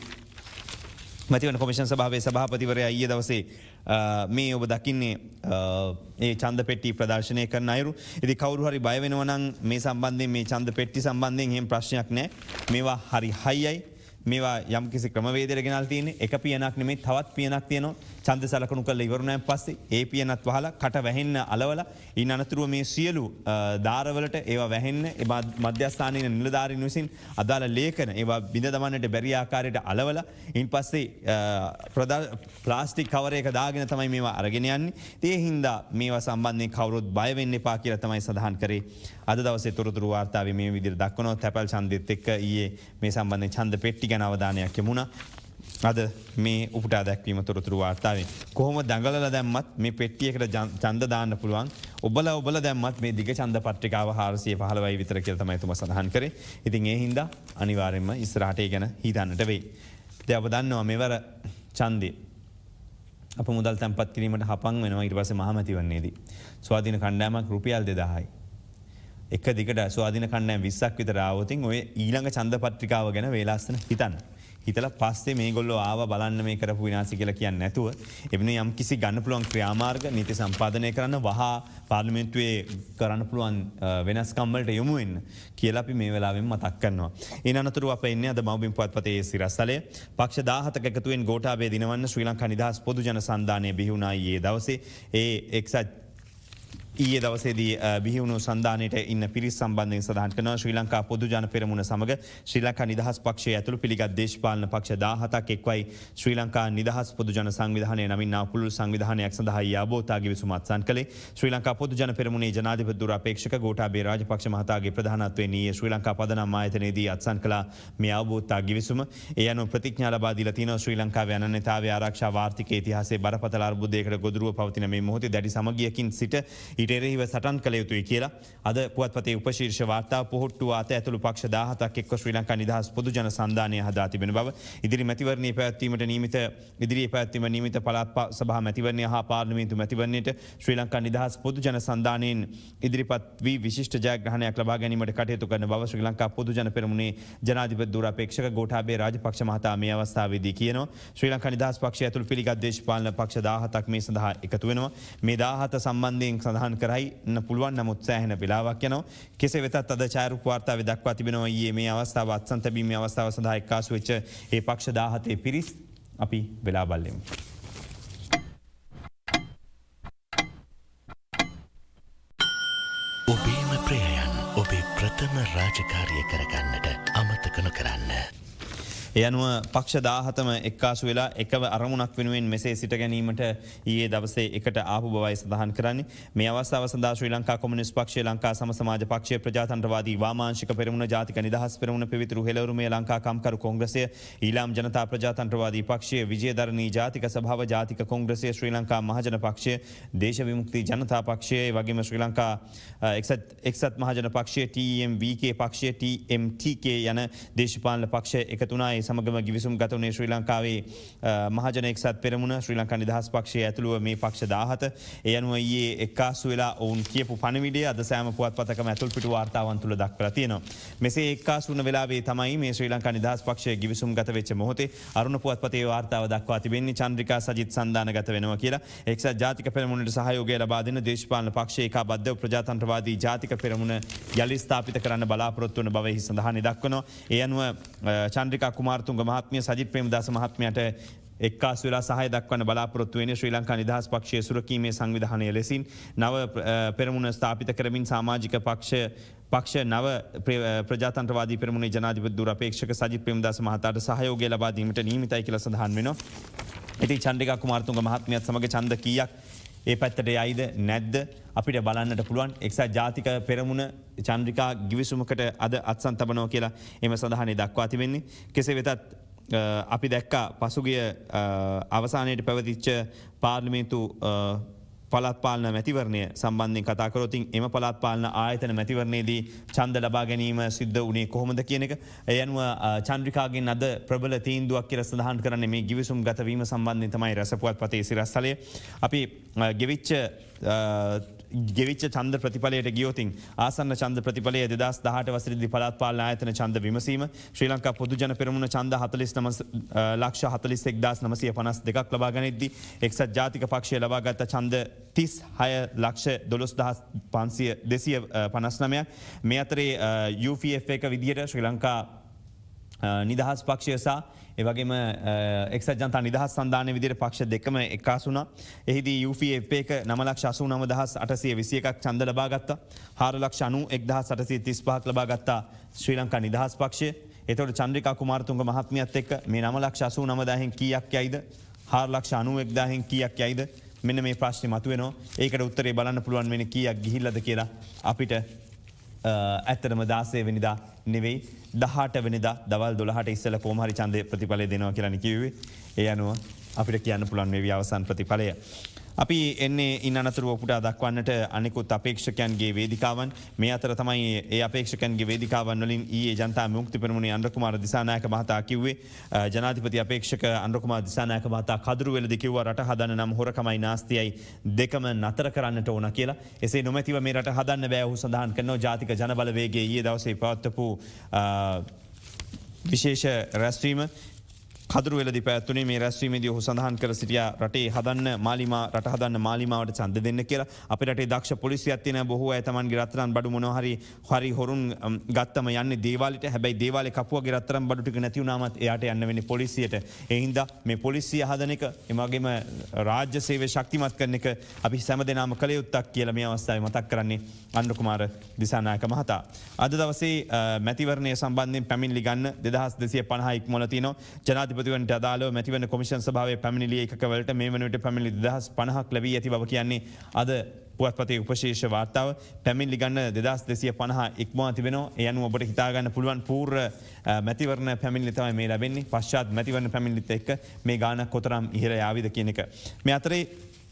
මැතිවරණ කොමිෂන් සභාවේ සභාපතිවරයා ඊයේ දවසේ මේ ඔබ දකින්නේ ඒ ඡන්ද පෙට්ටි ප්‍රදර්ශනය කරන අයුරු. ඉතින් කවුරු හරි බය වෙනවා නම් මේ සම්බන්ධයෙන් මේ ඡන්ද පෙට්ටි සම්බන්ධයෙන් එහෙම ප්‍රශ්නයක් නැහැ. මේවා හරි හයියයි. මේවා යම් කිසි ක්‍රමවේදයකට ගෙනල්ලා තියෙන්නේ. එක පියනක් නෙමෙයි තවත් පියනක් තියෙනවා. ඡන්ද සලකනු කරලා ඉවරුණාන් පස්සේ ඒ පියනත් වහලා කට වැහෙන්න අලවලා ඊන අනතුරුව මේ සියලු දාරවලට ඒවා වැහෙන්න ඒ මධ්‍යස්ථානයේ නිලධාරීන් විසින් අදාළ ලේඛන ඒවා බිඳ දමන්නට බැරි ආකාරයට අලවලා ඊන් පස්සේ ප්ලාස්ටික් කවර් එක දාගෙන තමයි මේවා අරගෙන යන්නේ. ඒ හින්දා මේවා සම්බන්ධයෙන් කවුරුත් බය වෙන්න එපා කියලා තමයි සඳහන් කරේ. අද දවසේ තොරතුරු වාර්තාවේ මේ විදිහට දක්වනවා. තැපැල් ඡන්දෙත් එක්ක ඊයේ මේ සම්බන්ධයෙන් ඡන්ද පෙට්ටි ගැන අවධානයක් යොමුණා. අද මේ උපුටා දැක්වීම තොරතුරු වාර්තාවේ කොහොම දඟලලා දැම්මත් මේ පෙට්ටියකට ඡන්ද දාන්න පුළුවන්. ඔබලා ඔබලා දැම්මත් මේ දිග ඡන්ද පත්‍රිකාව හාරසිය පහළොවයි විතර කියලා තමයි තුමා සඳහන් කරේ. ඉතින් ඒ හින්දා අනිවාර්යයෙන්ම ඉස්සරහට ඒ ගැන හිතන්නට වෙයි. දැන් ඔබ දන්නවා මෙවර ඡන්දේ අප මුදල් තැන්පත් කිරීමට හපන් වෙනවා ඊට පස්සේ මහමැතිවරණයේදී. ස්වාධීන කණ්ඩායමක් රුපියල් දෙදාහයි. එක දිගට ස්වාධීන කණ්ඩායම් විස්සක් විතර ආවොතින් ඔය ඊළඟ ඡන්ද පත්‍රිකාව ගැන වේලාස්තන හිතන්න. හිතලා පස්සේ මේගොල්ලෝ ආව බලන්න මේ කරපු විනාශය කියලා කියන්නේ නැතුව එවැනි යම් කිසි ගන්න පුළුවන් ක්‍රියාමාර්ග නීති සම්පාදනය කරන්න වහා පාර්ලිමේන්තුවේ කරන්න පුළුවන් වෙනස්කම් වලට යොමු වෙන්න කියලා අපි මේ වෙලාවෙන් මතක් කරනවා. ඊන අනතුරුව අප ඉන්නේ අද මව්බිම් පුවත්පතේ සිරස්තලය. පක්ෂ දාහතක එකතුවෙන් ගෝඨාභය දිනවන්න ශ්‍රී ලංකා නිදහස් පොදු ජන සන්ධානය බිහි වුණා ඊයේ දවසේ. ඒ එක්සත් ඊයේ දවසේදී බිහිවුණු සන්ධානයට ඉන්න පිරිස් සම්බන්ධයෙන් සඳහන් කරනවා ශ්‍රී ලංකා පොදු ජන පෙරමුණ සමග ශ්‍රී ලංකා නිදහස් පක්ෂය ඇතුළු පිළිගත් දේශපාලන පක්ෂ දාහතක් එක්වයි ශ්‍රී ලංකා නිදහස් පොදු ජන සංවිධානය නමින් ආ පුළුල් සංවිධානයක් සඳහා යාබෝතා ගිවිසුම අත්සන් කළේ ශ්‍රී ලංකා පොදු ජන පෙරමුණේ ජනාධිපති දුරාපේක්ෂක ගෝඨාභය රාජපක්ෂ මහතාගේ ප්‍රධානත්වයෙන් ඊයේ ශ්‍රී ලංකා පදනම් ආයතනයේදී අත්සන් කළ මේ යාබෝතා ගිවිසුම ඒ අනුව ප්‍රතිඥා ලබා දීලා තිනවා ශ්‍රී ලංකාවේ අනන්‍යතාවය ආරක්ෂා වාර්තික ඉතිහාසයේ බරපතල අර්බුදයකට ගොදුරුව පවතින මේ මොහොතේ දැඩි සමගියකින් සිට ඊට එරෙහිව සටන් කළ යුතුයි කියලා අද පුවත්පතේ උපශීර්ෂ වාර්තාව පොහොට්ටුව අත ඇතුළු පක්ෂ දාහතක් එක්ව ශ්‍රී ලංකා නිදහස් පොදු ජන සන්ධානය හදා තිබෙන බව ඉදිරි මැතිවරණයේ පැවැත්වීමට නියමිත ඉදිරියේ පැවැත්වීම නියමිත පළාත් සභා මැතිවරණය හා පාර්ලිමේන්තු මැතිවරණයට ශ්‍රී ලංකා නිදහස් පොදු ජන සන්ධානයෙන් ඉදිරිපත් වී විශිෂ්ට ජයග්‍රහණයක් ලබා ගැනීමට කටයුතු කරන බව ශ්‍රී ලංකා පොදු ජන පෙරමුණේ ජනාධිපති දුරාපේක්ෂක ගෝඨාභය රාජපක්ෂ මහතා මේ අවස්ථාවේදී කියනවා ශ්‍රී ලංකා නිදහස් පක්ෂය ඇතුළු පිළිගත් දේශපාලන පක්ෂ දාහතක් මේ සඳහා එකතු වෙනවා මේ දාහත සම්බන්ධයෙන් සඳහන් කරයි පුළුවන් නමුත් සෑහෙන වෙලාවක් යනවා කෙසේ වෙතත් අද ඡායාරූප වාර්තාවේ දක්වා තිබෙනවා ඊයේ මේ අවස්ථාව අත්සන් තැබීමේ අවස්ථාව සඳහා එක්කාසු වෙච්ච ඒ පක්ෂ දාහතේ පිරිස් අපි වෙලා බලමු. ඔබේම ප්‍රියයන් ඔබේ ප්‍රථම රාජකාරිය කරගන්නට අමතක නොකරන්න. ඒ අනුව පක්ෂ දාහතම එක්කාසු වෙලා එකව අරමුණක් වෙනුවෙන් මෙසේ සිට ගැනීමට ඊයේ දවසේ එකට ආපු බවයි සඳහන් කරන්නේ. මේ අවස්ථාව සඳහා ශ්‍රී ලංකා කොමියුනිස්ට් පක්ෂය, ලංකා සම සමාජ පක්ෂය, ප්‍රජාතන්ත්‍රවාදී වාමාංශික පෙරමුණ, ජාතික නිදහස් පෙරමුණ, පිවිතුරු හෙළවරුමේ ලංකා කම්කරු කොංග්‍රසය, ඊළාම් ජනතා ප්‍රජාතන්ත්‍රවාදී පක්ෂය, විජයදරණී ජාතික සභාව, ජාතික කොංග්‍රසය, ශ්‍රී ලංකා මහජන පක්ෂය, දේශ විමුක්ති ජනතා පක්ෂය, ඒ වගේම ශ්‍රී ලංකා එක්සත් එක්සත් මහජන පක්ෂය, ටී එම් වී කේ පක්ෂය, ටී එම් ටී කේ යන දේශපාලන පක්ෂ එකතු වුණා. සමගම ගිවිසුම් ගත වුණේ ශ්‍රී ලංකාවේ මහජන එක්සත් පෙරමුණ, ශ්‍රී ලංකා නිදහස් පක්ෂය ඇතුළුව මේ පක්ෂ දාහත. ඒ අනුව ඊයේ එක්කාසු වෙලා ඔවුන් කියපු පණිවිඩය අද සෑම පුවත්පතකම ඇතුල් පිටු වාර්තාවන් තුල දක්වලා තියෙනවා. මෙසේ එක්කාසු වුණ වෙලාවේ තමයි මේ ශ්‍රී ලංකා නිදහස් පක්ෂය ගිවිසුම් ගත වෙච්ච මොහොතේ අරුණ පුවත්පතේ වාර්තාව දක්වා තිබෙන්නේ චන්ද්‍රිකා සජිත් සන්දානගත වෙනවා කියලා. එක්සත් ජාතික පෙරමුණට සහයෝගය ලබා දෙන දේශපාලන පක්ෂ ඒකාබද්ධව ප්‍රජාතන්ත්‍රවාදී ජාතික පෙරමුණ යලි ස්ථාපිත කරන්න බලාපොරොත්තු වන බව එහි සඳහන් දක්වනවා. ඒ අනුව චන්ද්‍රිකා කුමාරතුංග මහත්මිය සජිත් ප්‍රේමදාස මහත්මයාට එක්කාසු වෙලා සහාය දක්වන්න බලාපොරොත්තු වෙන්නේ ශ්‍රී ලංකා නිදහස් පක්ෂයේ සුරකීමේ සංවිධානය ලෙසින් නව පෙරමුණ ස්ථාපිත කරමින් සමාජික පක්ෂ පක්ෂ නව ප්‍රජාතන්ත්‍රවාදී පෙරමුණේ ජනාධිපති දුරාපේක්ෂක සජිත් ප්‍රේමදාස මහතාට සහයෝගය ලබා දීමට නියමිතයි කියලා සඳහන් වෙනවා. ඉතින් චන්ද්‍රිකා කුමාරතුංග මහත්මියත් සමග ඡන්ද කීයක් ඒ පැත්තට යයිද නැද්ද අපිට බලන්නට පුළුවන්. එක්සත් ජාතික පෙරමුණ චන්ද්‍රිකා ගිවිසුමකට අද අත්සන් තබනවා කියලා එම සඳහනේ දක්වා තිබෙන්නේ. කෙසේ වෙතත් අපි දැක්කා පසුගිය අවසානයට පැවතිච්ච පාර්ලිමේන්තු පළාත් පාලන මැතිවරණය සම්බන්ධයෙන් කතා කරොතින් එම පළාත් පාලන ආයතන මැතිවරණයේදී ඡන්ද ලබා ගැනීම සිද්ධ වුණේ කොහොමද කියන එක. ඒ අනුව චන්ද්‍රිකාගෙන් අද ප්‍රබල තීන්දුවක් කියලා සඳහන් කරන්නේ මේ ගිවිසුම් ගත වීම සම්බන්ධයෙන් තමයි රසපුවත්පතේ සිරස්තලය. අපි ගෙවිච්ච ගෙවිච්ච ඡන්ද ප්‍රතිඵලයට ගියොතින් ආසන්න ඡන්ද ප්‍රතිඵලය දෙදහස් දහඅට වසරේදී පළාත් පාලන ආයතන ඡන්ද විමසීම ශ්‍රී ලංකා පොදු ජන පෙරමුණ ඡන්ද හතළිස් නවය ලක්ෂ හතළිස් එක් හදාස් නවසිය පනස් දෙකක් ලබා ගනිද්දී එක්සත් ජාතික පක්ෂය ලබා ගත්ත ඡන්ද තිස් හය ලක්ෂ දොළොස් දහස් පන්සිය දෙසිය පනස් නවයක්. මේ අතරේ යූ පී එෆ් එක විදිහට ශ්‍රී ලංකා නිදහස් පක්ෂය සහ එවගේම එක්සත් ජනතා නිදහස් සන්ධානය විදිහට පක්ෂ දෙකම එක්කාසු වුණා. එහිදී යූ පී එෆ් එක නව ලක්ෂ අසූ නව දහස් අටසිය විසි එකක් ඡන්ද ලබා ගත්තා. හාර ලක්ෂ අනූ එක් දහස් අටසිය තිස් පහක් ලබා ගත්තා ශ්‍රී ලංකා නිදහස් පක්ෂය. එතකොට චන්ද්‍රිකා කුමාරතුංග මහත්මියත් එක්ක මේ නව ලක්ෂ අසූ නව දහයෙන් කීයක් යයිද? හාර ලක්ෂ අනූ එක් දහයෙන් කීයක් යයිද? මෙන්න මේ ප්‍රශ්නේ මතුවෙනවා. ඒකට උත්තරේ බලන්න පුළුවන් වෙන්නේ කීයක් ගිහිල්ලාද කියලා අපිට ඇත්තටම දාසය වෙනිදා නෙවෙයි දහඅට වෙනිදා දවල් දොළහට ඉස්සෙල්ලා කොහොම හරි ඡන්දේ ප්‍රතිඵලය දෙනවා කියලා කිව්වේ. ඒ අනුව අපිට කියන්න පුළුවන් මේ අවසන් ප්‍රතිඵලය. අපි එන්නේ ඉන් අනතුරුව ඔපුටා දක්වන්නට අනෙකුත් අපේක්ෂකයන්ගේ වේදිකාවන්. මේ අතර තමයි ඒ අපේක්ෂකයන්ගේ වේදිකාවන් වලින් ඊයේ ජනතා විමුක්ති පෙරමුණේ අනුර කුමාර දිසානායක මහතා කිව්වේ ජනාධිපති අපේක්ෂක අනුර කුමාර දිසානායක මහතා කදුරු වෙලදී කිව්වා රට හදන්න නම් හොරකමයි නාස්තියයි දෙකම නතර කරන්නට ඕන කියලා. එසේ නොමැතිව මේ රට හදන්න බෑ ඔහු සඳහන් කරනවා. ජාතික ජනබලවේගයේ ඊයේ දවසේ පවත්වපු විශේෂ රැස්වීම කදුරුවෙලදී පැවැත්වුණේ මේ රැස්වීමේදී ඔහු සඳහන් කර සිටියා රටේ හදන්න මාලිමා රට හදන්න මාලිමාවට ඡන්ද දෙන්න කියලා. අපේ රටේ දක්ෂ පොලිසියක් තියෙන බොහෝ අය තමන්ගේ රත්තරන් බඩු මොනවා හරි හරි හොරුන් ගත්තම යන්නේ දේවාලෙට. හැබැයි දේවාලේ කපුවගේ රත්තරන් බඩු ටික නැති වුණාමත් එයාට යන්න වෙන්නේ පොලිසියට. ඒ හින්දා මේ පොලිසිය හදන එක එමගේම රාජ්‍ය සේවය ශක්තිමත් කරන එක අපි හැමදෙනාම කළ යුත්තක් කියලා මේ අවස්ථාවේ මතක් කරන්නේ අනුර කුමාර දිසානායක මහතා. අද දවසේ මැතිවරණය සම්බන්ධයෙන් පැමිණිලි ගන්න දෙදහස් දෙසිය පනහ ඉක්මවලා තිනවා. ජනාධිපතිවරණට අදාළව මැතිවරණ කොමිෂන් සභාවේ පැමිණිලි ඒකකවලට මේ වන විට පැමිණිලි දෙදහස් පනහක් ලැබී ඇති බව කියන්නේ අද පුවත්පතේ උපශේෂ වාර්තාව. පැමිණිලි ගන්න දෙදහස් දෙසිය පනහ ඉක්මවා තිබෙනවා. ඒ අනුව ඔබට හිතා ගන්න පුළුවන් පූර්ව මැතිවරණ පැමිණිලි තමයි මේ ලැබෙන්නේ. පශ්චාත් මැතිවරණ පැමිණිලිත් එක්ක මේ ගාන කොතරම් ඉහළ යාවිද කියන එක. මේ අතරේ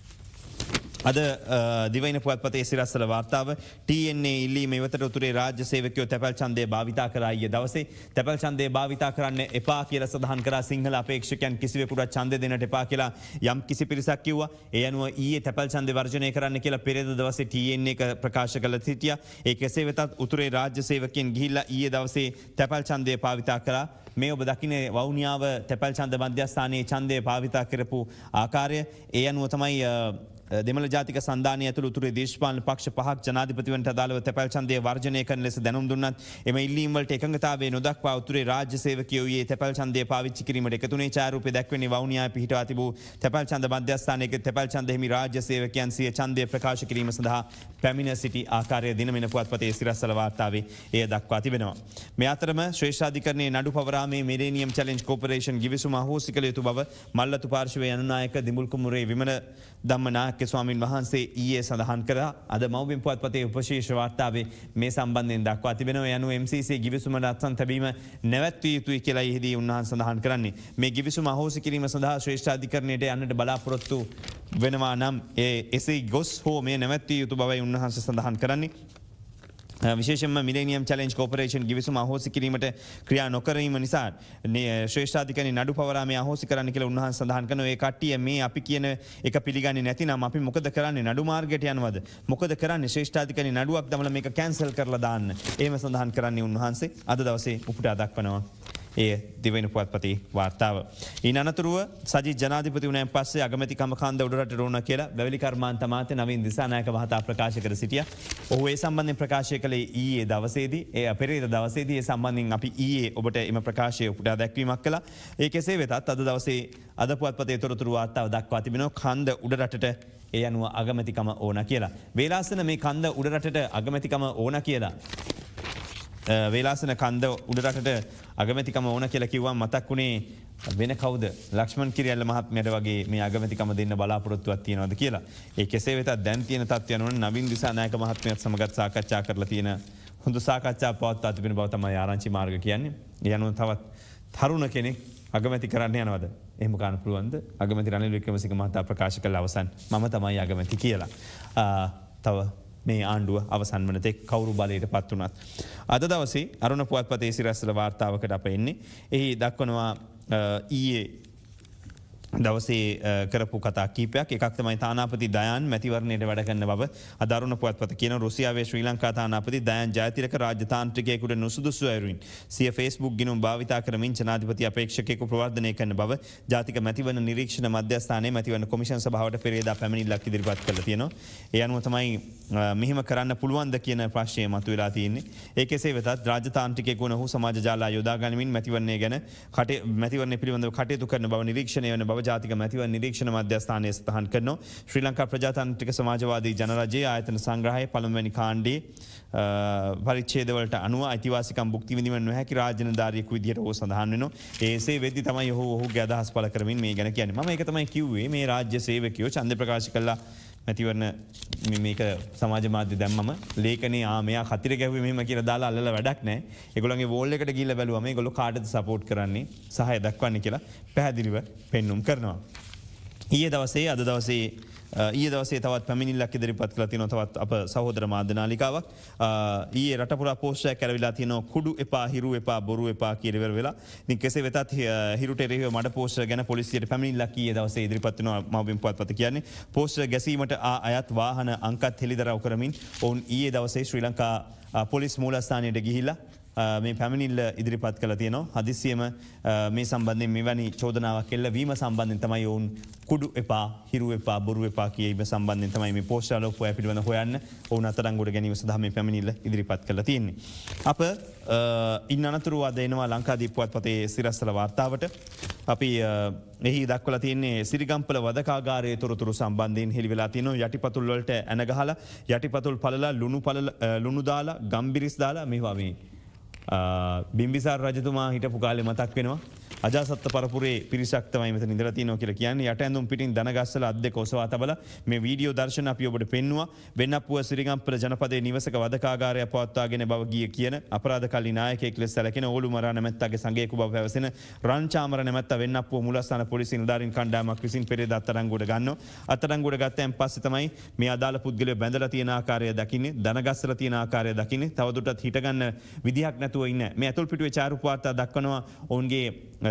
අද දිවයින පුවත්පතේ සිරස්සල වාර්තාව ටී එන් ඒ ඉල්ලීම ඉවතට උතුරේ රාජ්‍ය සේවකයෝ තැපැල් ඡන්දය භාවිතා කරා ඊයේ දවසේ. තැපැල් ඡන්දය භාවිතා කරන්න එපා කියලා සඳහන් කරා සිංහල අපේක්ෂකයන් කිසිවෙකුට ඡන්දය දෙන්නට එපා කියලා යම් කිසි පිරිසක් කිව්වා. ඒ අනුව ඊයේ තැපැල් ඡන්දය වර්ජනය කරන්න කියලා පෙරේද දවසේ ටී එන් ඒ එක ප්‍රකාශ කළ සිටියා. ඒ කෙසේ වෙතත් උතුරේ රාජ්‍ය සේවකයන් ගිහිල්ලා ඊයේ දවසේ තැපැල් ඡන්දය භාවිතා කරා. මේ ඔබ දකින්නේ වවුනියාව තැපැල් ඡන්ද මධ්‍යස්ථානයේ ඡන්දය භාවිතා කරපු ආකාරය. ඒ අනුව තමයි දෙමළ ජාතික සන්ධානය ඇතුළු උතුරේ දේශපාලන පක්ෂ පහක් ජනාධිපතිවරණට අදාළව තැපැල් ඡන්දය වර්ජනය කරන ලෙස දැනුම් දුන්නත් එම ඉල්ලීම් වලට එකඟතාවය නොදක්වා උතුරේ රාජ්‍ය සේවකයෝ ඊයේ තැපැල් ඡන්දය පාවිච්චි කිරීමට එකතු වුණේ. ඡායාරූපය දැක්වෙන්නේ වවුනියාවේ පිහිටවා තිබූ තැපැල් ඡන්ද මධ්‍යස්ථානයක තැපැල් ඡන්ද හිමි රාජ්‍ය සේවකයන් සිය ඡන්දය ප්‍රකාශ කිරීම සඳහා පැමිණ සිටි ආකාරය දිනමින පුවත්පතේ සිරස්සල වාර්තාවේ එය දක්වා තිබෙනවා. මේ අතරම ශ්‍රේෂ්ඨාධිකරණයේ නඩු පවරාමේ මිලේනියම් චැලෙන්ජ් කෝපරේෂන් ගිවිසුම අහෝසි කළ යුතු බව මල්ලතු පාර්ශවයේ අනුනායක දිමුල් කුමරේ විමල ධම්මනායක ස්වාමීන් වහන්සේ ඊයේ සඳහන් කරා. අද මව්බිම් පුවත්පතේ උපශීර්ෂ වාර්තාවේ මේ සම්බන්ධයෙන් දක්වා තිබෙනවා. යනු එම් සී සී ගිවිසුමට අත්සන් තැබීම නැවැත්විය යුතුයි කියලා එහිදී උන්වහන්සේ සඳහන් කරන්නේ. මේ ගිවිසුම අහෝසි කිරීම සඳහා ශ්‍රේෂ්ඨ අධිකරණයට යන්නට බලාපොරොත්තු වෙනවා නම් ඒ එසේ ගොස් හෝ මේ නැවැත්විය යුතු බවයි උන්වහන්සේ සඳහන් කරන්නේ. විශේෂම මිලේනියම් චැලෙන්ජ් කෝපරේෂන් ගිවිසුම අහෝසි කිරීමට ක්‍රියා නොකිරීම නිසා ශ්‍රේෂ්ඨාධිකරණයේ නඩු පවරාමේ අහෝසි කරන්න කියලා උන්වහන්සේ සඳහන් කරනවා. ඒ කට්ටිය මේ අපි කියන එක පිළිගන්නේ නැතිනම් අපි මොකද කරන්නේ? නඩු මාර්ගයට යනවද? මොකද කරන්නේ? ශ්‍රේෂ්ඨාධිකරණයේ නඩුවක් දමලා මේක කැන්සල් කරලා දාන්න. එහෙම සඳහන් කරන්නේ උන්වහන්සේ අද දවසේ උපුටා දක්වනවා. ඒ දිවයින පුවත්පතේ වාර්තාව. ඊන අනතුරුව සජිත් ජනාධිපති වුණාන් පස්සේ අගමැතිකම කන්ද උඩරට රෝණ කියලා වැවිලි කර්මාන්ත අමාත්‍ය නවීන් දිසානායක මහතා ප්‍රකාශ කර සිටියා. ඔහු ඒ සම්බන්ධයෙන් ප්‍රකාශ කළේ ඊයේ දවසේදී. ඒ පෙරේද දවසේදී ඒ සම්බන්ධයෙන් අපි ඊයේ ඔබට එම ප්‍රකාශය උපුටා දැක්වීමක් කළා. ඒ කෙසේ වෙතත් අද දවසේ අද පුවත්පතේ තොරතුරු වාර්තාව දක්වා තිබෙනවා කන්ද උඩරටට ඒ අනුව අගමැතිකම ඕන කියලා. වේලාසන මේ කන්ද උඩරටට අගමැතිකම ඕන කියලා වේලාසන කන්ද උඩරටට අගමැතිකම ඕන කියලා කිව්වම මතක් වුණේ වෙන කවුද? ලක්ෂ්මන් කිරියල්ල මහත්මයාට වගේ මේ අගමැතිකම දෙන්න බලාපොරොත්තුවක් තියනවාද කියලා. ඒ කෙසේ වෙතත් දැන් තියෙන තත්ත්වය අනුව නවීන් දිසානායක මහත්මයාත් සමගත් සාකච්ඡා කරලා තියෙන හොඳ සාකච්ඡා පවත්වා තිබෙන බව තමයි ආරංචි මාර්ග කියන්නේ. ඒ අනුව තවත් තරුණ කෙනෙක් අගමැති කරන්න යනවද? එහෙම ගන්න පුළුවන්ද? අගමැති රනිල් වික්‍රමසිංහ මහතා ප්‍රකාශ කළ අවසන් මම තමයි අගමැති කියලා. තව මේ ආණ්ඩුව අවසන් වන තෙක් කවුරු බලයට පත් වුණත්. අද දවසේ අරුණ පුවත්පතේ සිරස්සල වාර්තාවකට අප එන්නේ. එහි දක්වනවා ඊයේ දවසේ කරපු කතා කීපයක්. එකක් තමයි තානාපති දයන් මැතිවරණයට වැඩ කරන බව අද අරුණ පුවත්පත කියන රුසියාවේ ශ්‍රී ලංකා තානාපති දයන් ජයතිලක රාජ්‍ය තාන්ත්‍රිකයෙකුට නුසුදුසු අයුරින් සිය ෆේස්බුක් ගිණුම් භාවිතා කරමින් ජනාධිපති අපේක්ෂකයෙකු ප්‍රවර්ධනය කරන බව ජාතික මැතිවරණ නිරීක්ෂණ මධ්‍යස්ථානයේ මැතිවරණ කොමිෂන් සභාවට පෙරේදා පැමිණිල්ලක් ඉදිරිපත් කළා තියෙනවා. ඒ අනුව තමයි මෙහෙම කරන්න පුළුවන්ද කියන ප්‍රශ්නය මතුවලා තියෙන්නේ. ඒ කෙසේ වෙතත් රාජ්‍ය තාන්ත්‍රිකයෙකු වන ඔහු සමාජ ජාලා යොදා ගනිමින් මැතිවරණය ගැන කටේ මැතිවරණය පිළිබඳව කටයුතු කරන බව නිරීක්ෂණය වෙන බව ජාතික මැතිවරණ නිරීක්ෂණ මධ්‍යස්ථානයේ සඳහන් කරනවා. ශ්‍රී ලංකා ප්‍රජාතාන්ත්‍රික සමාජවාදී ජනරජයේ ආයතන සංග්‍රහයේ පළමුවැනි කාණ්ඩයේ පරිච්ඡේදවලට අනුව අයිතිවාසිකම් භුක්ති විඳින්න නොහැකි රාජ්‍ය නිලධාරියෙකු විදියට ඔහු සඳහන් වෙනවා. ඒසේ වෙද්දි තමයි ඔහු ඔහුගේ අදහස් පළ කරමින් මේ ගැන කියන්නේ. මම ඒක තමයි කිව්වේ මේ රාජ්‍ය සේවකයෝ ඡන්ද ප්‍රකාශ කළා මැතිවරණ මේක සමාජ මාධ්‍ය දැම්මම ලේඛනේ ආ මෙයා කතිර ගැහුවේ මෙහෙම කියලා දාලා අල්ලලා වැඩක් නැහැ. ඒගොල්ලන්ගේ වෝල් එකට ගිහිල්ලා බැලුවා මේගොල්ලෝ කාටද සපෝට් කරන්නේ සහාය දක්වන්නේ කියලා පැහැදිලිව පෙන්눔 කරනවා. ඊයේ දවසේ අද දවසේ ඊයේ දවසේ තවත් පැමිණිල්ලක් ඉදිරිපත් කළා තියෙනවා තවත් අප සහෝදර මාධ්‍ය නාලිකාවක්. ඊයේ රට පුරා පෝස්ටරයක් කරවිලා තියෙනවා කුඩු එපා හිරු එපා බොරු එපා කියලා ඉවර වෙලා. ඉතින් කෙසේ වෙතත් හිරුට එරෙහිව මඩ පෝස්ටර් ගැන පොලිසියට පැමිණිල්ලක් ඊයේ දවසේ ඉදිරිපත් වෙනවා මව්බිම් පුවත්පත කියන්නේ. පෝස්ටර් ගැසීමට අයත් වාහන අංකත් හෙළිදරව් කරමින් ඔවුන් ඊයේ දවසේ ශ්‍රී ලංකා පොලිස් මූලස්ථානයට ගිහිල්ලා මේ පැමිණිල්ල ඉදිරිපත් කළ තියෙනවා හදිසියම මේ සම්බන්ධයෙන් මෙවැනි චෝදනාවක් එල්ල වීම සම්බන්ධයෙන් තමයි ඔවුන් කුඩු එපා හිරු එපා බොරු එපා කියීම සම්බන්ධයෙන් තමයි මේ පෝස්ටාලෝපය පිළිබඳ හොයන්න ඔවුන් අත්අඩංගුවට ගැනීම සඳහා මේ පැමිණිල්ල ඉදිරිපත් කළා තියෙන්නේ. අප ඉන් අනතුරු අද එනවා ලංකාදීප පුවත්පතේ සිරස්තල වාර්තාවට. අපි එහි දක්වලා තියෙන්නේ සිරිගම්පල වදකාගාරයේ තොරතුරු සම්බන්ධයෙන් හෙළි වෙලා තියෙනවා. යටිපතුල් වලට ඇන ගහලා යටිපතුල් පළලා ලුණු පළ ලුණු දාලා ගම්බිරිස් දාලා මේවා මේ බිම්බිසාර රජතුමා හිටපු කාලේ මතක් වෙනවා. අජාසත්ත පරපුරේ පිරිසක් තමයි මෙතන ඉඳලා තියෙනවා කියලා කියන්නේ. යට ඇඳුම් පිටින් දන ගස්සලා අත් දෙක ඔසවා තබලා මේ වීඩියෝ දර්ශන අපි ඔබට පෙන්නුවා. වෙන්නපුව සිරිගම්පල ජනපදයේ නිවසක වදකාගාරය පවත්වාගෙන බව ගිය කියන අපරාධකාරී නායකයෙක් ලෙස සැලකෙන ඕලු මරා නැමැත්තගේ සංගයක බව පැවසෙන රන්චාමර නැමැත්ත වෙන්නපුව මුලස්ථාන පොලිසිය නිලධාරීන් කණ්ඩායමක් විසින් පෙරේද අත්අඩංගුවට ගන්නවා. අත්අඩංගුවට ගත්තයින් පස්සේ තමයි මේ අදාළ පුද්ගලයා බැඳලා තියෙන ආකාරය දකින්නේ, දන ගස්සලා තියෙන ආකාරය දකින්නේ. තවදුරටත් හිටගන්න විදිහක් නැතුව ඉන්නේ. මේ අතුල් පිටුවේ චාරු වාර්තා දක්වනවා ඔවුන්ගේ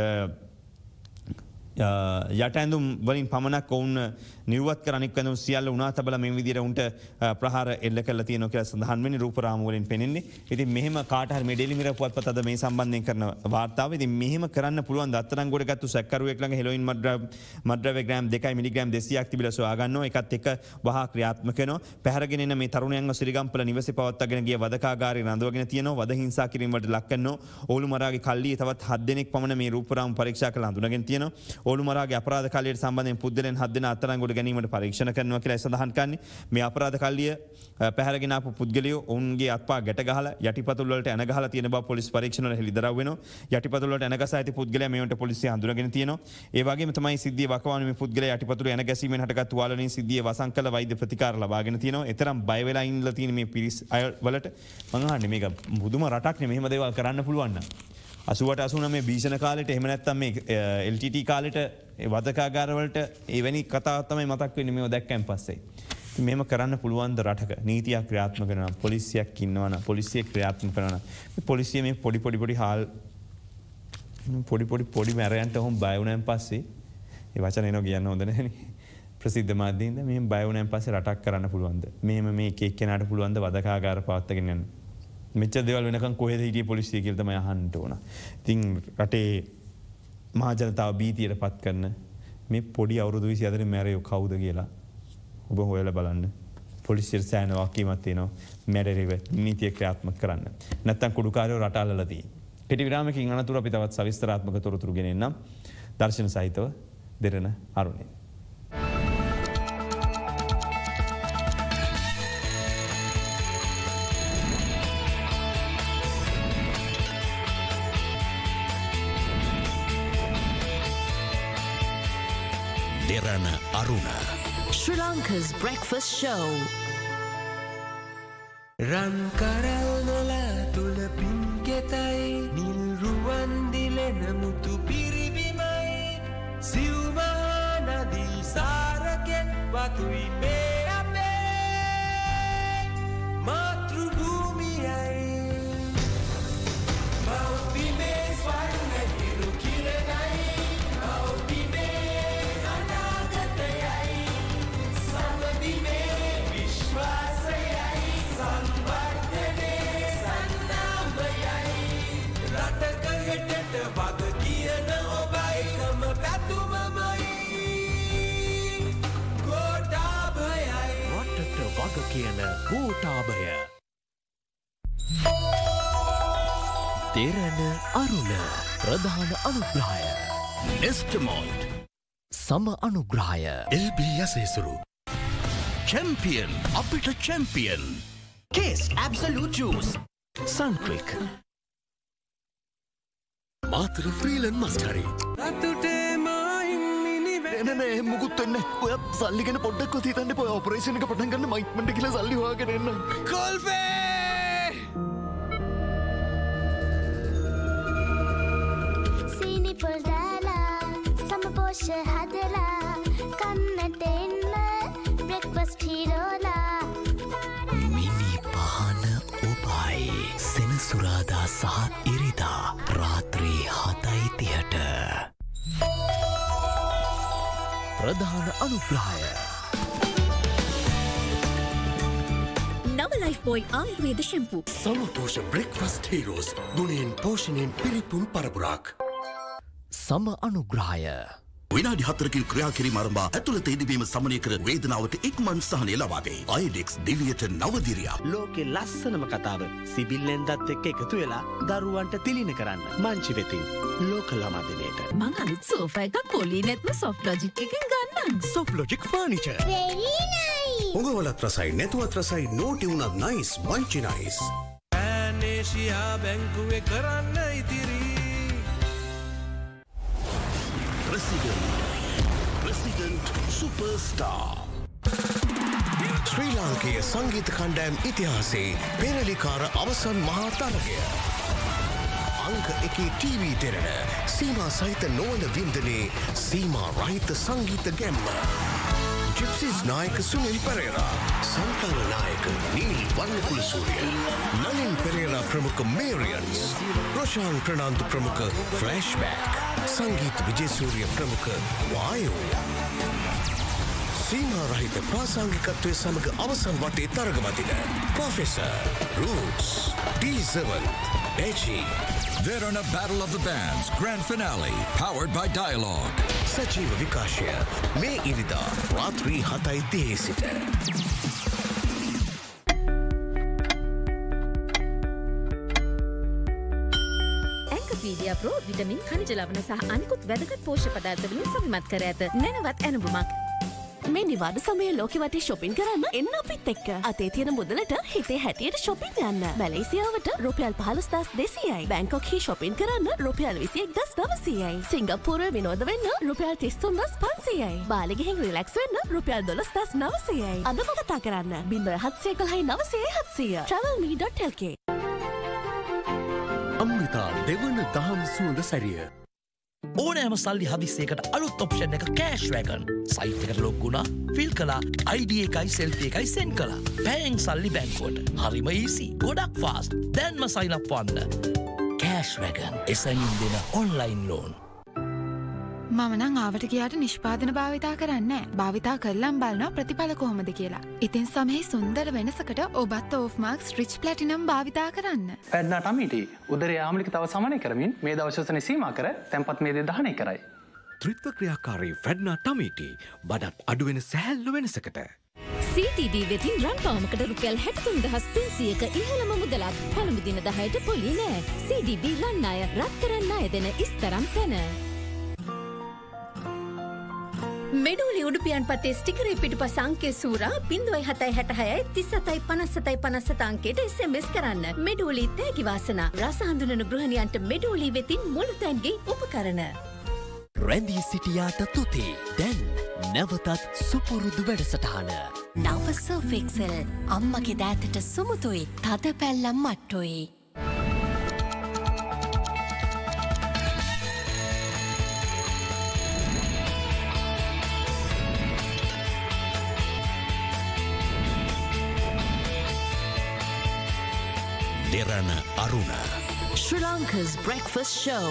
යට ඇඳුම් වලින් පමණක් ඔවුන් නිර්වත් කර අනෙක් ඇඳුම් සියල්ල උනා තබලා මේ විදිහට උන්ට ප්‍රහාර එල්ල කරලා තියෙනවා කියලා සඳහන් වෙන්නේ රූපරාම වලින් පෙනෙන්නේ. ඉතින් මෙහෙම කාට හරි මේ ඩේලි මිරර් පුවත්පත අද මේ සම්බන්ධයෙන් කරන වාර්තාව. ඉතින් මෙහෙම කරන්න පුළුවන් දත්තරංගුවට ගත්තු සැකකරුවෙක් ළඟ හෙලොයින් මද්ද්‍රව්‍ය ග්‍රෑම් දෙකයි මිලිග්‍රෑම් දෙසීයක් තිබිලා සොයා ගන්නවා. ඒකත් එක්ක වහා ක්‍රියාත්මක වෙනවා. පැහැරගෙන එන මේ තරුණයන්ව සිරිගම්පල නිවසේ පවත්වාගෙන ගිය වදකාගාරයේ රඳවගෙන තියෙනවා. වද හිංසා කිරීම වලට ලක් කරනවා. ඕලු මරාගේ කල්ලියේ තවත් හත් දෙනෙක් පමණ මේ රූපරාම පරීක්ෂා කරලා හඳුනාගෙන තියෙනවා. ඕලු මරාගේ අපරාධ කල්ලියට සම්බන්ධයෙන් පුද්ගලයන් හත් දෙනා අත්අඩංගුවට ගැනීමට පරීක්ෂණ කරනවා කියලා සඳහන් කරන්නේ. මේ අපරාධ කල්ලිය පැහැරගෙන ආපු පුද්ගලයෝ ඔවුන්ගේ අත්පා ගැට ගහලා යටිපතුල් වලට එන ගහලා තියෙන බව පොලිස් පරීක්ෂණ වල හෙළිදරව් වෙනවා. යටිපතුල් වලට එන ගසා ඇති පුද්ගලයා මේවට පොලිසිය හඳුනාගෙන තියෙනවා. ඒ වගේම තමයි සිද්ධිය වකවානු මේ පුද්ගලයා යටිපතුල එන ගැසීමෙන් හටගත් තුවාල වලින් සිද්ධිය වසන් කළ වෛද්‍ය ප්‍රතිකාර ලබාගෙන තියෙනවා. ඒතරම් බය වෙලා ඉන්නලා තියෙන මේ පිරිස් අය වලට මම අහන්නේ මේක මුදුම රටක් නේ මෙහෙම දේවල් කරන්න පුළුවන් නම්. අසුවට අසුනමේ භීෂණ කාලෙට එහෙම නැත්නම් මේ එල් ටී ටී කාලෙට වදකාගාර වලට එවැනි කතාවක් තමයි මතක් වෙන්නේ මේව දැක්කන් පස්සේ. මෙහෙම කරන්න පුළුවන් ද රටක නීතියක් ක්‍රියාත්මක කරනවා පොලිසියක් ඉන්නවා නම් පොලිසිය ක්‍රියාත්මක කරනවා. මේ පොලිසිය මේ පොඩි පොඩි පොඩි හාල් පොඩි පොඩි පොඩි මැරයන්ට හොම් බය වුණාන් පස්සේ ඒ වචන එනවා කියන්න හොඳ නැහැ නේ. ප්‍රසිද්ධ මාධ්‍යින්ද මෙහෙම බය වුණාන් පස්සේ රටක් කරන්න පුළුවන්ද? මෙහෙම මේ එක එක්කෙනාට පුළුවන්ද වදකාගාර පවත්වාගෙන යන්න? මෙච්චර දේවල් වෙනකන් කොහෙද හිටියේ පොලිසිය කියලා තමයි අහන්න ඕන. ඉතින් රටේ මහ ජනතාව බීතියට පත් කරන මේ පොඩි අවුරුදු විසිහතරේ මැරෙයෝ කවුද කියලා ඔබ හොයලා බලන්න. පොලිසියට සෑහෙන වගකීමක් තියෙනවා මැරෙරිව නීතිය ක්‍රියාත්මක කරන්න. නැත්තම් කුඩුකාරයෝ රට අල්ලලා තියෙන්නේ. කෙටි විරාමයකින් අනතුරු අපි තවත් සවිස්තරාත්මක තොරතුරු ගෙනෙන්නම්. දර්ශන සහිතව දෙරණ අරුණේ. දෙරණ අරුණ Sri Lanka's breakfast show. රන් කරල් නොල තුල පින්කෙතයි නිල් රුවන් දිලෙන මුතු පිරිබිමයි සිව්මහා නදී සාරකෙන් වතුයි මේ අපේ මාතෘ භූමියයි මව්බිමේ ස්වර්ණ හිරු කිරණයි මව්බිමේ අනාගතයයි සමබිමේ විශ්වාසයයි සංවර්ධනේ සන්නාමයයි රටක හෙටට වග කියන ඔබයි කම පැතුමමයි ගෝඨාභයයි රටට වග කියන ගෝඨාභය දෙරණ අරුණ ප්‍රධාන අනුග්‍රහය එස්ටමෝල්ට් සම අනුග්‍රහය එල් බී යසේසුරු චැම්පියන් අපිට චැම්පියන් Kiss Absolute Juice. සන්ක්‍රික් මාතර ෆ්‍රීලන් මස්ටරි රතුටේ මායිම්මිනි නෑ මුකුත් වෙන්නේ ඔය සල්ලි ගැන පොඩ්ඩක් ඔතී තන්න ඔය ඔපරේෂන් එක පටන් ගන්න මම ඉක්මනට කියලා සල්ලි හොයාගෙන එන්න කොල්ෆේ සීනි පොල් දාලා සමපෝෂ හදලා කන්නට එන්න බ්‍රෙක්ෆාස්ට් හීරෝලා මිනි පහන ඔබයි සෙනසුරාදා සහ ඉරිදා රාත්‍රී හතයි තිහට ප්‍රධාන අනුග්‍රහය නවල Lifebuoy Ayurveda shampoo. Samaposha breakfast heroes. ගුණයෙන් පෝෂණයෙන් පිරිපුන් පරපුරක්. සම අනුග්‍රහය. විනාඩි හතරකින් ක්‍රියා කිරීම ආරම්භ ඇතුළත ඉදිවීම සමනය කර වේදනාවට ඉක්මන් සහනය ලබා දෙයි. අයඩෙක්ස් දිවියට නවදිරියා. ලෝකේ ලස්සනම කතාව සිබිල්ලෙන්දත් එක්ක එකතු වෙලා දරුවන්ට තිලින කරන්න. මංචි වෙතින් ලෝක ළමා දිනේට. මං අලුත් සෝෆා එකක් පොලි නැත්නම් සොෆ්ට් ලොජික් එකෙන් ගන්නම්. Soft Logic furniture. Very nice. උගවලත් රසයි නැතුවත් රසයි නෝටි උනත් නයිස් මංචි නයිස්. ඇනේෂියා බැංකුවේ කරන්න ඉතිරි. President, President Superstar. ශ්‍රී ලාංකේය සංගීත කණ්ඩෑම් ඉතිහාසයේ පෙරලිකාර අවසන් මහා තරගය. අංක එකේ ටීවී දෙරණ සීමා සහිත නොවන වින්දනේ සීමා රහිත සංගීත ගැම්ම. ජිප්සිස් නායක සුනිල් පෙරේරා, සංකල්ප නායක නීල් වර්ණකුලසූරිය, නලින් පෙරේරා ප්‍රමුඛ මේරියන්ස්, රොෂාන් ප්‍රනාන්දු ප්‍රමුඛ ෆ්ලෑෂ්බැක්, සංගීත විජේසූරිය ප්‍රමුඛ වායෝ. සීමා රහිත ප්‍රාසංගිකත්වය සමග අවසන් වටේ තරගවදින professor, roots, D seven, Bechi. They're on a Battle of the Bands grand finale, powered by Dialogue. සජීව විකාශය මේ ඉරිදා රාත්‍රී හතයි තිහේ සිට. ඇන්කපීඩියා ප්‍රෝ විටමින් khනිජ ලවණ සහ අනිකුත් වැදගත් පෝෂ්‍ය පදාර්ථ වලින් සමන්විත කර ඇත. නැනවත් ඇණඹුමක්. මේ නිවාඩ සමයේ ලෝකෙ වටේ shopping කරන්න එන්න අපිත් එක්ක. අතේ තියෙන මුදලට හිතේ හැටියට shopping යන්න. මැලේසියාවට රුපියල් පහළොස් හදාස් දෙසීයයි. බැංකොක් හි shopping කරන්න රුපියල් විසි එක් හදාස් නවසීයයි. සිංගප්පූරුවේ විනෝද වෙන්න රුපියල් තිස් තුන් හදාස් පන්සීයයි. බාලි ගිහින් රිලැක්ස් වෙන්න රුපියල් දොළොස් හදාස් නවසීයයි. අදම කතා කරන්න ශූන්‍ය හත්සිය එකොළහයි නවසීයයි හත්සීය. travel me dot l k. අමෘතා දෙවන දහම් සුවඳ සැරිය. ඕනෑම සල්ලි හදිස්සියකට අලුත් ඔප්ෂන් එක කෑෂ් වැගන්. සයිට් එකට ලොග් වුණා, ෆිල් කළා, අයිඩි එකයි සෙල්ෆි එකයි සෙන්ඩ් කළා. බෑන්ක් සල්ලි බැංකුවට. හරිම ඊසි. ගොඩක් ෆාස්ට්. දැන්ම සයින් අප් වන්න. Cash Wagon. එසැනින් දෙන ඔන්ලයින් ලෝන්. මම නම් ආවට ගියාට නිෂ්පාදන භාවිතා කරන්නේ නැහැ. භාවිතා කරලම් බලනවා ප්‍රතිඵල කොහොමද කියලා. ඉතින් සමහේ සුන්දර වෙනසකට ඔබත් ඕෆ් මාක්ස් රිච් ප්ලැටිනම් භාවිතා කරන්න. පැඩ්නා ටමීටි උදරයේ ආම්ලිකතාව සමනය කරමින් මේ දවශෝෂණය සීමා කර තැන්පත් මේදය දහනය කරයි. ත්‍රිත්ව ක්‍රියාකාරී ෆැඩ්නා ටමීටි බඩත් අඩුවෙන සැහැල්ලු වෙනසකට. සී ටී ඩී වෙතින් රන් පවමකට රුපියල් හැටතුන් දහස් තුන්සියයක ඉහළම මුදලක්. පළමු දින දහයට පොලි නෑ. සී ඩී බී රන් අය රත් කරන්න අය දෙන ඉස්තරම් තැන. මෙඩෝලි උඩුපියන් පතේ ස්ටිකරේ පිටුපස අංකයේ සූරා බිංදුවයි හතයි හැටහයයි තිස් හතයි පනස් හතයි පනස් හත අංකයට එස් එම් එස් කරන්න. මෙඩෝලි තෑගි වාසනා රස හඳුනන ගෘහණියන්ට මෙඩෝලි වෙතින් මුළුතැන්ගේ උපකරණ. රැඳී සිටියාට තුති. දැන් නැවතත් සුපුරුදු වැඩසටහන. නව සර්ෆ් එක්සෙල් අම්මගේ දෑතට සුමුතුයි තද පැල්ලම් මට්ටුයි. දෙරණ අරුණ. Sri Lanka's breakfast show.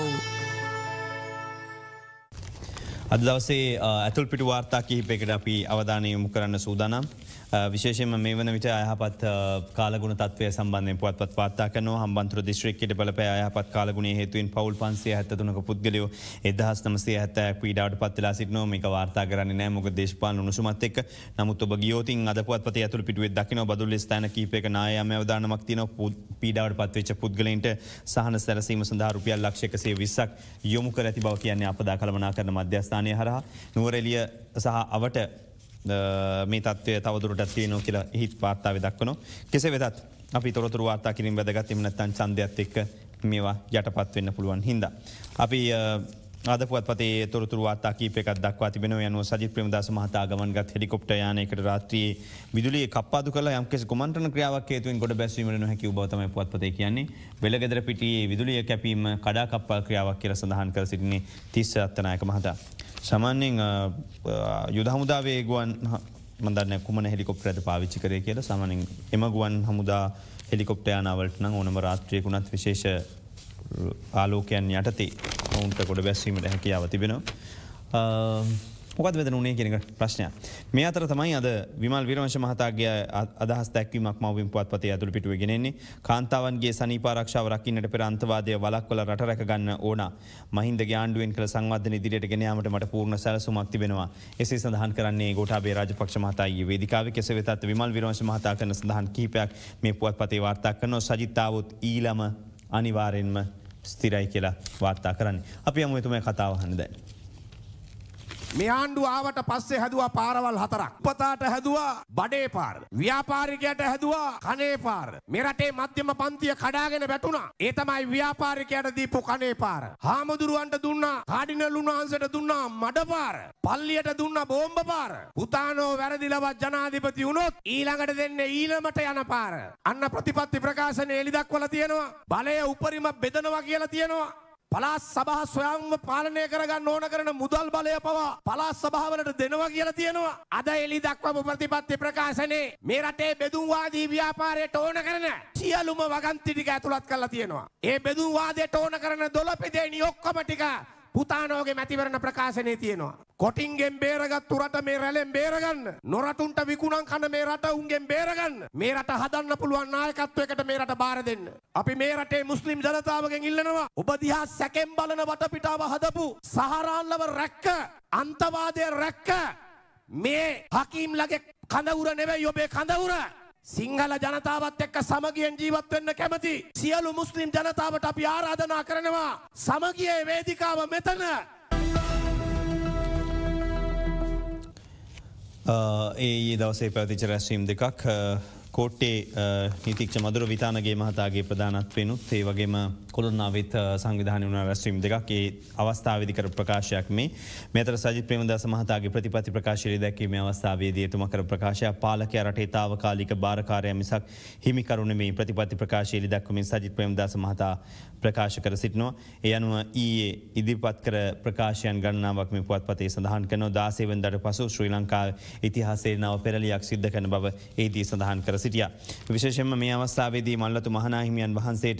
අද දවසේ ඇතුල් පිටු වාර්තා කිහිපයකට අපි අවධානය යොමු කරන්න සූදානම්. විශේෂයෙන්ම මේ වන විට අයහපත් කාලගුණ තත්ත්වය සම්බන්ධයෙන් පුවත්පත් වාර්තා කරනවා. හම්බන්තොට දිස්ත්‍රික්කයට බලපෑ අයහපත් කාලගුණයේ හේතුවෙන් පවුල් පන්සිය හැත්තතුනක පුද්ගලයෝ එක්දහස් නවසිය හැත්තෑයක් පීඩාවට පත් වෙලා සිටිනවා. මේක වාර්තා කරන්නේ නැහැ මොකද දේශපාලන උණුසුමත් එක්ක. නමුත් ඔබ ගියොතින් අද පුවත්පතේ ඇතුළු පිටුවේ දකිනවා බදුල්ල ස්ථාන කිහිපයක නායම් අවදානමක් තියෙනවා. පීඩාවට පත් වෙච්ච පුද්ගලයන්ට සහන සැලසීම සඳහා රුපියල් ලක්ෂ එකසිය විස්සක් යොමු කර ඇති බව කියන්නේ අපදා කළමනාකරණ මධ්‍යස්ථානය හරහා. නුවරඑළිය සහ අවට මේ තත්ත්වය තවදුරටත් තියෙනවා කියලා එහිත් වාර්තාවේ දක්වනවා. කෙසේ වෙතත් අපි තොරතුරු වාර්තා කිරීම වැදගත්. එහෙම නැත්නම් ඡන්දයත් එක්ක මේවා යටපත් වෙන්න පුළුවන් හින්දා අපි අද පුවත්පතේ තොරතුරු වාර්තා කිහිපයක් දක්වා තිබෙනවා. යනුව සජිත් ප්‍රේමදාස මහතා ගමන්ගත් හෙලිකොප්ටර් යානයකට රාත්‍රියේ විදුලිය කප්පාදු කළා යම්කිසි කුමන්ත්‍රණ ක්‍රියාවක් හේතුවෙන් ගොඩ බැස්වීමට නොහැකි බව තමයි පුවත්පතේ කියන්නේ. වෙලගෙදර පිටියේ විදුලිය කැපීම කඩා කප්පල් ක්‍රියාවක් කියලා සඳහන් කර සිටින්නේ තිස්ස අත්තනායක මහතා. සාමාන්‍යයෙන් යුද හමුදාවේ ගුවන් මම දන්නේ කුමන හෙලිකොප්ටරයක්ද පාවිච්චි කරේ කියලා. සාමාන්‍යයෙන් එම ගුවන් හමුදා හෙලිකොප්ටර් යානවලට නම් ඕනම රාත්‍රියක උනත් විශේෂ ආලෝකයන් යටතේ ඔවුන්ට ගොඩ බැස්වීමට හැකියාව තිබෙනවා. මොකද වෙදනුනේ කියන එක ප්‍රශ්නයක්. මේ අතර තමයි අද විමල් වීරවංශ මහතාගේ අදහස් දැක්වීමක් මව්බිම් පුවත්පතේ ඇතුළු පිටුවේ ගෙනෙන්නේ. කාන්තාවන්ගේ සනීප ආරක්ෂාව රකින්නට පෙර අන්තවාදය වළක්වලා රට රැක ගන්න ඕන. මහින්දගේ ආණ්ඩුවෙන් කළ සංවර්ධන ඉදිරියට ගෙන යාමට මට පූර්ණ සැලසුමක් තිබෙනවා. එසේ සඳහන් කරන්නේ ගෝඨාභය රාජපක්ෂ මහතා ඊයේ වේදිකාවේ. කෙසේ වෙතත් විමල් වීරවංශ මහතා කරන සඳහන් කිහිපයක් මේ පුවත්පතේ වාර්තා කරනවා. සජිත් ආවොත් ඊළම අනිවාර්යෙන්ම ස්ථිරයි කියලා වාර්තා කරන්නේ. අපි යමු එතුමා කතාව අහන්න දැන්. මේ ආණ්ඩුව ආවට පස්සේ හැදුවා පාරවල් හතරක්. උපතාට හැදුවා බඩේ පාර. ව්‍යාපාරිකයට හැදුවා කනේ පාර. මේ රටේ මධ්‍යම පන්තිය කඩාගෙන වැටුණා. ඒ තමයි ව්‍යාපාරිකයට දීපු කනේ පාර. හාමුදුරුවන්ට දුන්නා කාඩිනල් උන්වහන්සේට දුන්නා මඩ පාර. පල්ලියට දුන්නා බෝම්බ පාර. පුතානෝ වැරදිලවත් ජනාධිපති වුණොත් ඊළඟට දෙන්නේ ඊළමට යන පාර. අන්න ප්‍රතිපත්ති ප්‍රකාශනයේ එළි දක්වලා තියෙනවා. බලය උපරිම බෙදනවා කියලා තියෙනවා. පළාත් සභා ස්වයංව පාලනය කරගන්න ඕන කරන මුදල් බලය පවා පළාත් සභාවලට දෙනවා කියලා තියෙනවා. අද එළි දක්වපු ප්‍රතිපත්ති ප්‍රකාශනයේ මේ රටේ බෙදුම්වාදී ව්‍යාපාරයට ඕන කරන සියලුම වගන්ති ටික ඇතුළත් කරලා තියෙනවා. ඒ බෙදුම්වාදයට ඕන කරන දොළපෙදෙනි ඔක්කොම ටික පුතානෝගේ මැතිවරණ ප්‍රකාශනයේ තියෙනවා. කොටින්ගෙන් බේරගත්තු රට මේ රැලෙන් බේරගන්න. නොරටුන්ට විකුණන් කන මේ රට උන්ගෙන් බේරගන්න. මේ රට හදන්න පුළුවන් නායකත්වයකට මේ රට බාර දෙන්න. අපි මේ රටේ මුස්ලිම් ජනතාවගෙන් ඉල්ලනවා. ඔබ දිහා සැකෙන් බලන වටපිටාව හදපු සහරාන්ලව රැක්ක අන්තවාදය රැක්ක මේ හකීම්ලගේ කඳවුර නෙවෙයි ඔබේ කඳවුර. සිංහල ජනතාවත් එක්ක සමගියෙන් ජීවත් වෙන්න කැමති සියලු මුස්ලිම් ජනතාවට අපි ආරාධනා කරනවා. සමගියේ වේදිකාව මෙතන. ඒ දවසේ පැවතිච්ච රැස්වීම් දෙකක් කෝට්ටේ නීතිඥ මදුර විතානගේ මහතාගේ ප්‍රධානත්වයෙනුත් ඒ වගේම කොළොන්නාවෙත් සංවිධානය වුණ රැස්වීම් දෙකක් ඒ අවස්ථාවේදී කර ප්‍රකාශයක් මේ. මේ අතර සජිත් ප්‍රේමදාස මහතාගේ ප්‍රතිපත්ති ප්‍රකාශය දැක්වීමේ අවස්ථාවේදී එතුමා කර ප්‍රකාශය පාලකයා රටේ තාවකාලික භාරකාරයා මිසක් හිමිකරු නෙමෙයි ප්‍රතිපත්ති ප්‍රකාශයේදී දැක්වීමෙන් සජිත් ප්‍රේමදාස මහතා ප්‍රකාශ කර සිටිනවා. ඒ අනුව ඊයේ ඉදිරිපත් කර ප්‍රකාශයන් ගණනාවක් මේ පුවත්පතේ සඳහන් කරනවා. දාසය වෙනිදාට පසු ශ්‍රී ලංකාවේ ඉතිහාසයේ නව පෙරලියක් සිද්ධ කරන බව ඒදී සඳහන් කර සිටියා. විශේෂයෙන්ම මේ අවස්ථාවේදී මල්ලතු මහනාහිමියන් වහන්සේට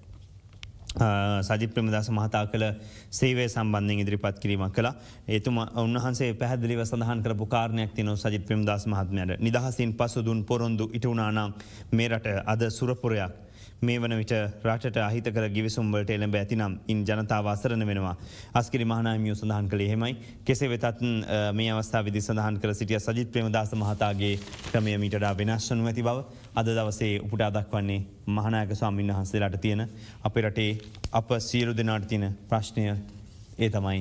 සජිත් ප්‍රේමදාස මහතා කළ සේවය සම්බන්ධයෙන් ඉදිරිපත් කිරීමක් කළා. එතුමා උන්වහන්සේ පැහැදිලිව සඳහන් කරපු කාරණයක් තියෙනවා සජිත් ප්‍රේමදාස මහත්මයාට. නිදහසින් පසු දුන් පොරොන්දු ඉටු වුණා නම් මේ රට අද සුරපුරයක්. මේ වන විට රටට අහිතකර ගිවිසුම් වලට එළඹ ඇතිනම් ඉන් ජනතාව අසරණ වෙනවා. අස්කිරි මහනාහිමියෝ සඳහන් කළේ එහෙමයි. කෙසේ වෙතත් මේ අවස්ථාවේදී සඳහන් කර සිටිය සජිත් ප්‍රේමදාස මහතාගේ ක්‍රමය මීට වඩා වෙනස් වනු ඇති බව අද දවසේ උපුටා දක්වන්නේ මහානායක ස්වාමීන් වහන්සේලාට තියෙන අපේ රටේ අප සියලු දෙනාට තියෙන ප්‍රශ්නය ඒ තමයි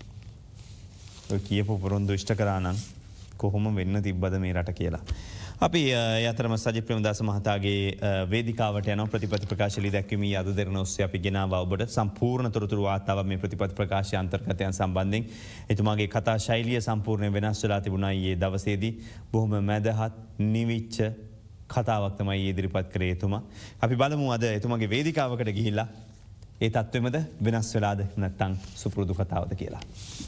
ඔය කියපු පොරොන්දු ඉෂ්ට කරා නම් කොහොම වෙන්න තිබ්බද මේ රට කියලා. අපි යතරම සජිත් ප්‍රේමදාස මහතාගේ වේදිකාවට යන ප්‍රතිපත්ති ප්‍රකාශය දැක්වීමේ අද දෙරණ ඔස්සේ අපි ගෙනාවා ඔබට සම්පූර්ණ තොරතුරු වාර්තාවක් මේ ප්‍රතිපත්ති ප්‍රකාශය අන්තර්ගතයන් සම්බන්ධයෙන්. එතුමාගේ කතා ශෛලිය සම්පූර්ණයෙන් වෙනස් වෙලා තිබුණා ඊයේ දවසේදී. බොහොම මැදහත් නිවිච්ච කතාවක් තමයි ඉදිරිපත් කරේ එතුමා. අපි බලමු අද එතුමාගේ වේදිකාවකට ගිහිල්ලා ඒ තත්ත්වෙමද වෙනස් වෙලාද නැත්නම් සුපුරුදු කතාවද කියලා.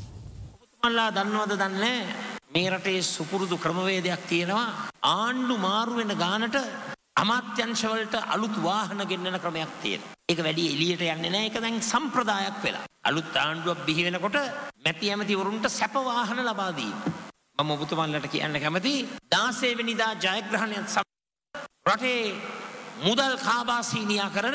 ඔබතුමන්ලා දන්නවද දන්නේ මේ රටේ සුපුරුදු ක්‍රමවේදයක් තියෙනවා ආණ්ඩු මාරු වෙන ගානට අමාත්‍යංශවලට අලුත් වාහන ගෙන්නන ක්‍රමයක් තියෙනවා. ඒක වැඩි එළියට යන්නේ නැහැ. ඒක දැන් සම්ප්‍රදායක් වෙලා. අලුත් ආණ්ඩුවක් බිහි වෙනකොට මැති ඇමතිවරුන්ට සැප වාහන ලබා දීම. මම ඔබතුමන්ලට කියන්න කැමතියි දාසය වෙනිදා ජයග්‍රහණයත් සමග රටේ මුදල් කාබාසීනියා කරන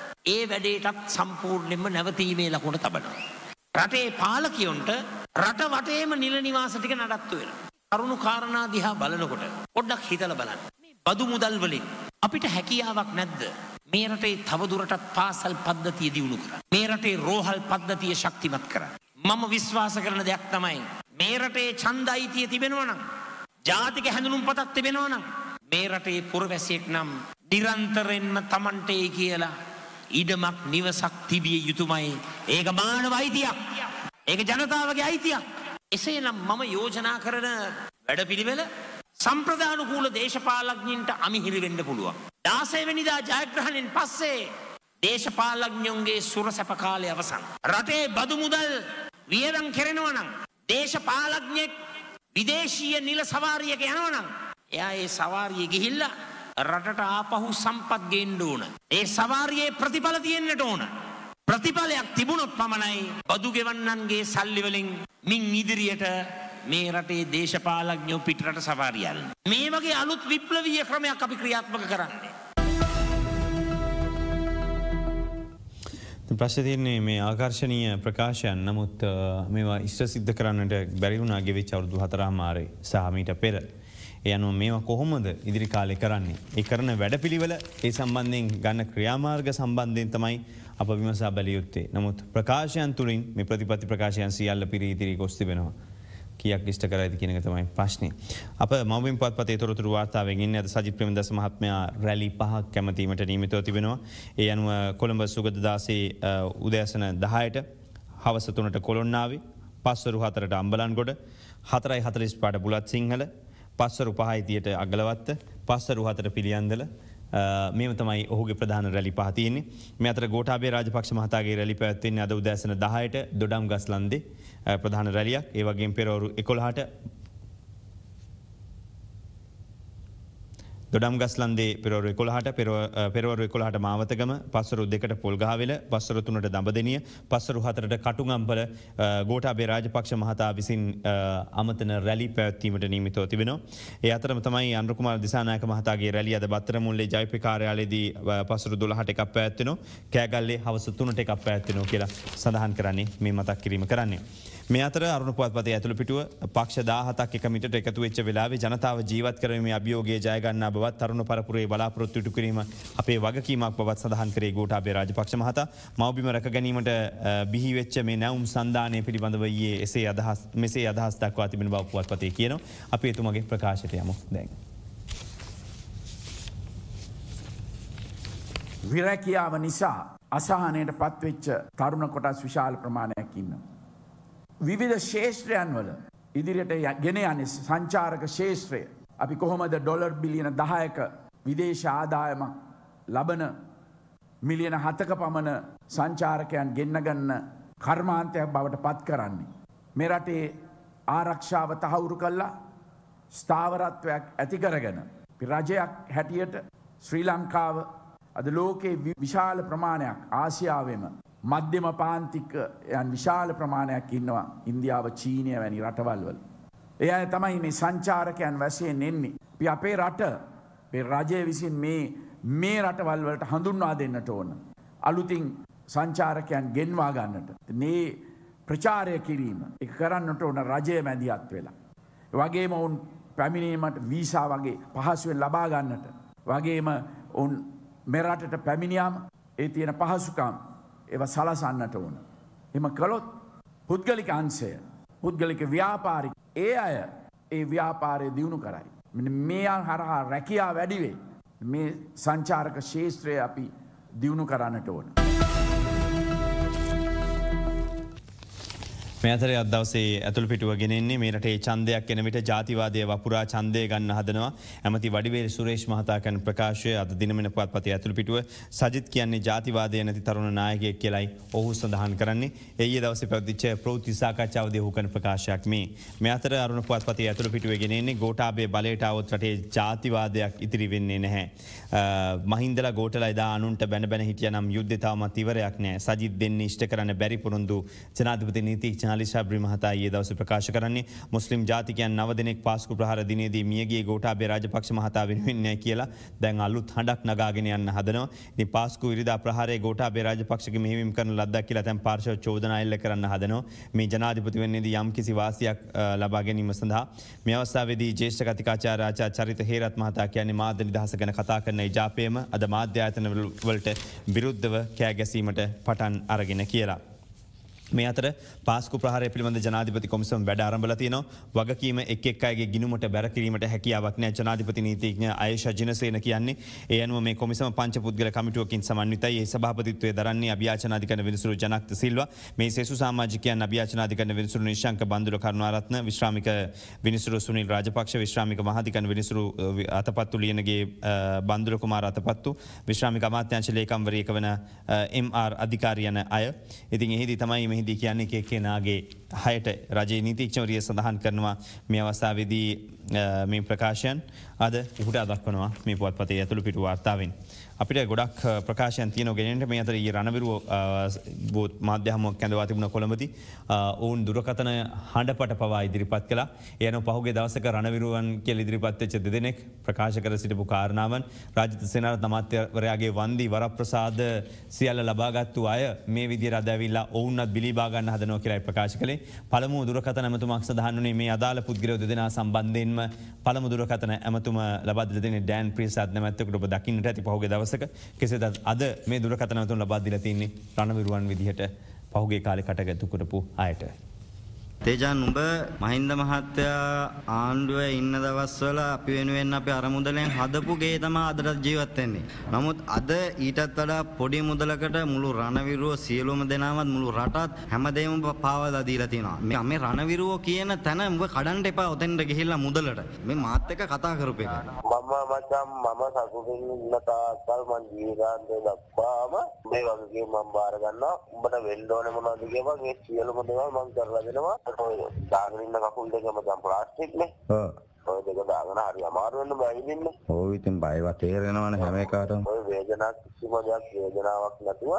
ඒ වැඩේටත් සම්පූර්ණයෙන්ම නැවතීමේ ලකුණ තබනවා. රටේ පාලකයන්ට රට වටේම නිල නිවාස ටික නඩත්තු වෙනවා. කරුණු කාරණා දිහා බලනකොට පොඩ්ඩක් හිතලා බලන්න. මේ බදු මුදල් වලින් අපිට හැකියාවක් නැද්ද මේ රටේ තවදුරටත් පාසල් පද්ධතිය දියුණු කරන්න? මේ රටේ රෝහල් පද්ධතිය ශක්තිමත් කරන්න. මම විශ්වාස කරන දෙයක් තමයි මේ රටේ ඡන්ද අයිතිය තිබෙනවා නම් ජාතික හැඳුනුම්පතක් තිබෙනවා නම් මේ රටේ පුරවැසියෙක් නම් නිරන්තරයෙන්ම Tamante කියලා ඉඩමක් නිවසක් තිබිය යුතුමයි. ඒක මානව අයිතියක්. ඒක ජනතාවගේ අයිතියක්. එසේනම් මම යෝජනා කරන වැඩපිළිවෙල සම්ප්‍රදානුකූල දේශපාලඥයින්ට අමිහිරි වෙන්න පුළුවන්. දාසය වෙනිදා ජයග්‍රහණයෙන් පස්සේ දේශපාලඥයන්ගේ සුරසැප කාලය අවසන්. රටේ බදු මුදල් වියදම් කරනවා නම් දේශපාලඥයෙක් විදේශීය නිල සවාරියක යනවා නම් එයා ඒ සවාරිය ගිහිල්ලා රටට ආපහු සම්පත් ගේන්න ඕන. ඒ සවාරියේ ප්‍රතිඵල තියෙන්නට ඕන. ප්‍රතිඵලයක් තිබුණොත් පමණයි බදු ගෙවන්නන්ගේ සල්ලි වලින් මින් ඉදිරියට මේ රටේ දේශපාලඥයෝ පිටරට සවාරි යන්නේ. මේ වගේ අලුත් විප්ලවීය ක්‍රමයක් අපි ක්‍රියාත්මක කරන්නේ. ප්‍රශ්න තියෙන්නේ මේ ආකර්ශනීය ප්‍රකාශයන් නමුත් මේවා ඉෂ්ට සිද්ධ කරන්නට බැරි වුණා ගෙවිච්ච අවුරුදු හතරමාරේ සහ මීට පෙර. ඒ අනුව මේවා කොහොමද ඉදිරි කාලේ කරන්නේ? ඒ කරන වැඩපිළිවෙල ඒ සම්බන්ධයෙන් ගන්න ක්‍රියාමාර්ග සම්බන්ධයෙන් තමයි අප විමසා බැලිය යුත්තේ. නමුත් ප්‍රකාශයන් තුලින් මේ ප්‍රතිපත්ති ප්‍රකාශයන් සියල්ල පිරී ඉදිරි ගොස් තිබෙනවා. කියක් ඉෂ්ට කරයිද කියන එක තමයි ප්‍රශ්නේ. අප මව්බිම් පුවත්පතේ තොරතුරු වාර්තාවෙන් ඉන්නේ අද සජිත් ප්‍රේමදාස මහත්මයා රැලි පහක් කැමැතීමට නියමිතව තිබෙනවා. ඒ අනුව කොළඹ සුගතදාසේ උදෑසන දහයට හවස තුනට කොළොන්නාවේ, පස්වරු හතරට අම්බලන්ගොඩ, හතරයි හතළිස් පාට බුලත් සිංහල, පස්වරු පහයි තියට අගලවත්ත, පස්වරු හතට පිළියන්දල මේම තමයි ඔහුගේ ප්‍රධාන රැලි පහ තියෙන්නේ. මේ අතර ගෝඨාභය රාජපක්ෂ මහතාගේ රැලි පැවැත්වෙන්නේ අද උදෑසන දහයට දොඩම්ගස්ලන්දේ ප්‍රධාන රැලියක්. ඒ වගේම පෙරවරු එකොළහට දොඩම්ගස්ලන්දේ පෙරවරු එකොළහට පෙරවරු එකොළහට මාවතගම, පස්වරු දෙකට පොල්ගහවෙල, පස්වරු තුනට දඹදෙනිය, පස්වරු හතරට කටුගම්පල ගෝඨාභය රාජපක්ෂ මහතා විසින් අමතන රැලි පැවැත්වීමට නියමිතව තිබෙනවා. ඒ අතරම තමයි අනුර කුමාර දිසානායක මහතාගේ රැලිය අද බත්තරමුල්ලේ ජයප්‍රි කාර්යාලයේදී පස්වරු දොළහට එකක් පැවැත්වෙනවා. කෑගල්ලේ හවස තුනට එකක් පැවැත්වෙනවා කියලා සඳහන් කරන්නේ මේ මතක් කිරීම කරන්නේ. මේ අතර අරුණ පුවත්පතේ ඇතුළු පිටුව පක්ෂ දාහතක් එක මිටට එකතු වෙච්ච වෙලාවේ ජනතාව ජීවත් කරවීමේ අභියෝගය ජය ගන්නා බවත් තරුණ පරපුරේ බලාපොරොත්තු ඉටු කිරීම අපේ වගකීමක් බවත් සඳහන් කරේ ගෝඨාභය රාජපක්ෂ මහතා. මව්බිම රැක ගැනීමට බිහි වෙච්ච මේ නැවුම් සන්දානය පිළිබඳව ඊයේ එසේ අදහස් මෙසේ අදහස් දක්වා තිබෙන බව පුවත්පතේ කියනවා. අපි එතුමගේ ප්‍රකාශයට යමු දැන්. විරැකියාව නිසා අසහනයට පත්වෙච්ච තරුණ කොටස් විශාල ප්‍රමාණයක් ඉන්නවා. විවිධ ශේෂත්‍රයන් වල ඉදිරියට ගෙන යන්නේ සංචාරක ශේෂත්‍රය. අපි කොහොමද ඩොලර් බිලියන දහයක විදේශ ආදායම ලබන මිලියන හතක පමණ සංචාරකයන් ගෙන්න ගන්න කර්මාන්තයක් බවට පත් කරන්නේ. මේ රටේ ආරක්ෂාව තහවුරු කළා ස්ථාවරත්වයක් ඇති කරගෙන රජයක් හැටියට ශ්‍රී ලංකාව අද ලෝකේ විශාල ප්‍රමාණයක් ආසියාවෙම මධ්‍යම පාන්තික යන් විශාල ප්‍රමාණයක් ඉන්නවා ඉන්දියාව චීනය වැනි රටවල් වල. ඒ අය තමයි මේ සංචාරකයන් වශයෙන් එන්නේ. අපි අපේ රට මේ රජය විසින් මේ මේ රටවල් වලට හඳුන්වා දෙන්නට ඕන. අලුතින් සංචාරකයන් ගෙන්වා ගන්නට. මේ ප්‍රචාරය කිරීම ඒක කරන්නට ඕන රජය මැදිහත් වෙලා. වගේම උන් පැමිණීමට වීසා වගේ පහසුවෙන් ලබා ගන්නට. වගේම උන් මේ රටට පැමිණියාම ඒ තියෙන පහසුකම් ඒව සලසන්නට ඕන. එම කළොත් පුද්ගලික අංශය පුද්ගලික ව්‍යාපාරික ඒ අය ඒ ව්‍යාපාරය දියුණු කරයි. මේ හරහා රැකියාව වැඩි වේ. මේ සංචාරක ශේෂ්ත්‍රය අපි දියුණු කරන්නට ඕන. මේ අතරේ අද දවසේ ඇතුළු පිටුව ගෙනෙන්නේ මේ රටේ ඡන්දයක් එන විට ජාතිවාදය වපුරා ඡන්දය ගන්න හදනවා. ඇමති වඩිවේල් සුරේෂ් මහතා කරන ප්‍රකාශය අද දිනමන පුවත්පතේ ඇතුළු පිටුව සජිත් කියන්නේ ජාතිවාදය නැති තරුණ නායකයෙක් කියලායි ඔහු සඳහන් කරන්නේ. ඊයේ දවසේ පැවතිච්ච ප්‍රවෘත්ති සාකච්ඡාවේදී ඔහු කරන ප්‍රකාශයක් මේ. මේ අතර අරුණ පුවත්පතේ ඇතුළු පිටුවේ ගෙනෙන්නේ ගෝඨාභය බලයට આવොත් රටේ ජාතිවාදයක් ඉතිරි වෙන්නේ නැහැ. මහින්දලා ගෝඨලා එදා අනුන්ට බැන බැන හිටියනම් යුද්ධය තවමත් ඉවරයක් නැහැ. සජිත් දෙන්නේ ඉෂ්ට කරන්න බැරි පුරුදු ජනාධිපති නීතිඥ ශාබ්‍රි මහතා ඊයේ දවසේ ප්‍රකාශ කරන්නේ මුස්ලිම් ජාතිකයන් නව දෙනෙක් පාස්කු ප්‍රහාර දිනේදී මියගිය ගෝඨාභය රාජපක්ෂ මහතා වෙනුවෙන් නැහැ කියලා දැන් අලුත් හඬක් නගාගෙන යන්න හදනවා. ඉතින් පාස්කු ඉරිදා ප්‍රහාරයේ ගෝඨාභය රාජපක්ෂගේ මෙහෙයුම් කරන ලද්දක් කියලා දැන් පාර්ශව චෝදනා එල්ල කරන්න හදනවා. මේ ජනාධිපති වෙන්නේදී යම් කිසි වාසියක් ලබා ගැනීම සඳහා මේ අවස්ථාවේදී ජ්‍යෙෂ්ඨ කතිකාචාර්ය ආචාර්ය චරිත හේරත් මහතා කියන්නේ මාධ්‍ය නිදහස ගැන කතා කරන ඉජාපේම අද මාධ්‍ය ආයතන වලට විරුද්ධව කෑ ගැසීමට පටන් අරගෙන කියලා. මේ අතර පාස්කු ප්‍රහාරය පිළිබඳ ජනාධිපති කොමිසම වැඩ ආරම්භලා තියෙනවා. වගකීම එක් එක් අයගේ ගිණුමට බැර කිරීමට හැකියාවක් නැහැ ජනාධිපති නීතිඥ ආයේෂා ජිනසේන කියන්නේ. ඒ අනුව මේ කොමිසම පංච පුද්ගල කමිටුවකින් සමන්විතයි. ඒ සභාපතිත්වයේ දරන්නේ අභියාචනාධිකරණ විනිසුරු ජනක් ද සිල්වා. මේ සෙසු සමාජිකයන් අභියාචනාධිකරණ විනිසුරු නිශාංක බන්දුල කරුණාරත්න, විශ්‍රාමික විනිසුරු සුනිල් රාජපක්ෂ, විශ්‍රාමික මහාධිකරණ විනිසුරු අතපත්තු ලියනගේ බන්දුල කුමාර අතපත්තු, විශ්‍රාමික අමාත්‍යාංශ ලේකම්වරියක වන එම් ආර් අධිකාරී යන අය. ඉතින් එහිදී තමයි දී කියන්නේ කෙනාගේ හයට රජයේ නීතිඥවරිය සඳහන් කරනවා මේ අවස්ථාවේදී මේ ප්‍රකාශයන් අද උහුට අදක්වනවා මේ පුවත්පතේ ඇතුළු පිටු වාර්තාවෙන්. අපිට ගොඩක් ප්‍රකාශයන් තියන ගෙනට මේ අතර ඒ රණවිරුව බෝත් මාධ්‍යහමුවක් කැඳවා තිබුණ කොළඹති ඔවුන් දුරකතන හඬපට පවා ඉදිරිපත් කලා යන පහුගේ දවසක රණවිරුවන් කෙල් ඉදිරිපත්වෙච්ච දෙනෙක් ප්‍රකාශ කර සිටපු කාරණාවන් රාජිත සේනාර තමාත්‍යවරයාගේ වන්දී වරප්‍රසාද සියල්ල ලබාගත්තු අය මේ විදි රදැවිල්ලා ඔවුන්නත් බිලිබාගන්න හදනෝ කියලයි ප්‍රකාශ කළේ පළමු දුරකතන ඇමතුමක් සඳහන්වනේ මේ අදාළ පුද්ගලව දෙදෙනා සම්බන්ධයෙන්ම පළමු දුරකතන ඇමතුම ලබාදල දෙන ඩෑන් ප්‍රිසාත් නැමැත්තකට ඔබ දකින්නට ඇති පහුගේ දවසක කෙසේද අද මේ දුරකතනවතුන් ලබාදිල තින්නේ රණවිරුවන් විදිහට පහුගේ කාලෙ කටගත්තු කරපු අයට. තේජාන් උඹ මහින්ද මහත්තයා ආණ්ඩුව ඉන්න දවස්වල අපි වෙනුවෙන් අපි අරමුදලෙන් හදපු ගේ තමයි අදටත් ජීවත් වෙන්නේ. නමුත් අද ඊටත් වඩා පොඩි මුදලකට මුළු රණවිරුව සියලුම දෙනාමත් මුළු රටත් හැමදේම පාවලා දීලා තියෙනවා. මේ මේ රණවිරුව කියන තැන උඹ කඩන්න එපා ඔතෙන්ට ගිහිල්ලා මුදලට. මේ මාත් එක්ක කතා කරපු එක. මම මචං මම සතුටින් ඉන්න තාක්කල් මං ජීවිතාන්තය දක්වාම මේ වගේ මම බාර ගන්නවා. උඹට වෙන්න ඕනේ මොනවද කියපන් ඒ සියලුම දේවල් මම කරලා දෙනවා. දාගෙන ඉන්න කකුල් දෙකම දැන් ප්ලාස්ටික් නේ. ඔව්. ඔය දෙක දාගෙන හරි අමාරු වෙන බයි ඉන්නේ. ඔව් ඉතින් බයවත් තේරෙනවනේ හැම එකටම. ඔය වේදනාවක් කිසිම දෙයක් වේදනාවක් නැතුව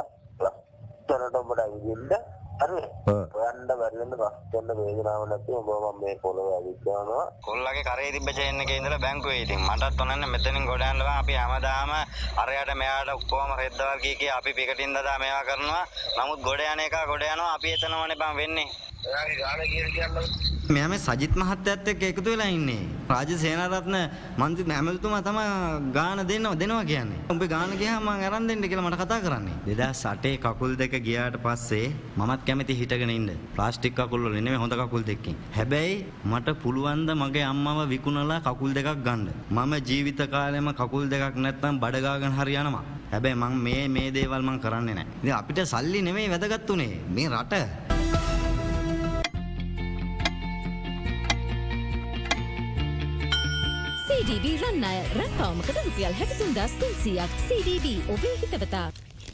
ලස්සනට ඔබට ඇවිදින්න හරි. ඔයන්න බැරි වෙන රස්තෙන්න වේදනාවක් නැතුව ඔබ මම මේ පොළොවේ ඇවිත් යනවා. කොල්ලගේ කරේ තිබ්බ චේන් එකේ ඉඳලා බැංකුවේ ඉතින් මටත් ඔනන්න මෙතනින් ගොඩ යන්න බෑ. අපි හැමදාම අරයට මෙයාට ඔක්කොම රෙද්දවල් කී කී අපි පිකටින් දදා මේවා කරනවා. නමුත් ගොඩ යන එක ගොඩ යනවා අපි එතනමනේ බං වෙන්නේ. එයාගේ ගාන කියන කියන්නේ මෙයා මේ සජිත් මහත්තයත් එක්ක එකතු වෙලා ඉන්නේ. රාජ්‍ය සේනාරත්න මන්ත්‍රී ඇමතිතුමා තමයි ගාන දෙන්නව දෙනවා කියන්නේ. උඹේ ගාන ගියාම මම අරන් දෙන්න කියලා මට කතා කරන්නේ. දෙදාස් අටේ කකුල් දෙක ගියාට පස්සේ මමත් කැමති හිටගෙන ඉන්න. ප්ලාස්ටික් කකුල් වල නෙමෙයි හොඳ කකුල් දෙකකින්. හැබැයි මට පුළුවන් ද මගේ අම්මව විකුණලා කකුල් දෙකක් ගන්න. මම ජීවිත කාලෙම කකුල් දෙකක් නැත්නම් බඩ ගාගෙන හරි යනවා. හැබැයි මම මේ මේ දේවල් මම කරන්නේ නැහැ. ඉතින් අපිට සල්ලි නෙමෙයි වැදගත් උනේ මේ රට. C D B රන් අය රන් පවමකට රුපියල් හැටතුන් දහස් තුන්සීයක් C D B ඔබේ හිතවතා.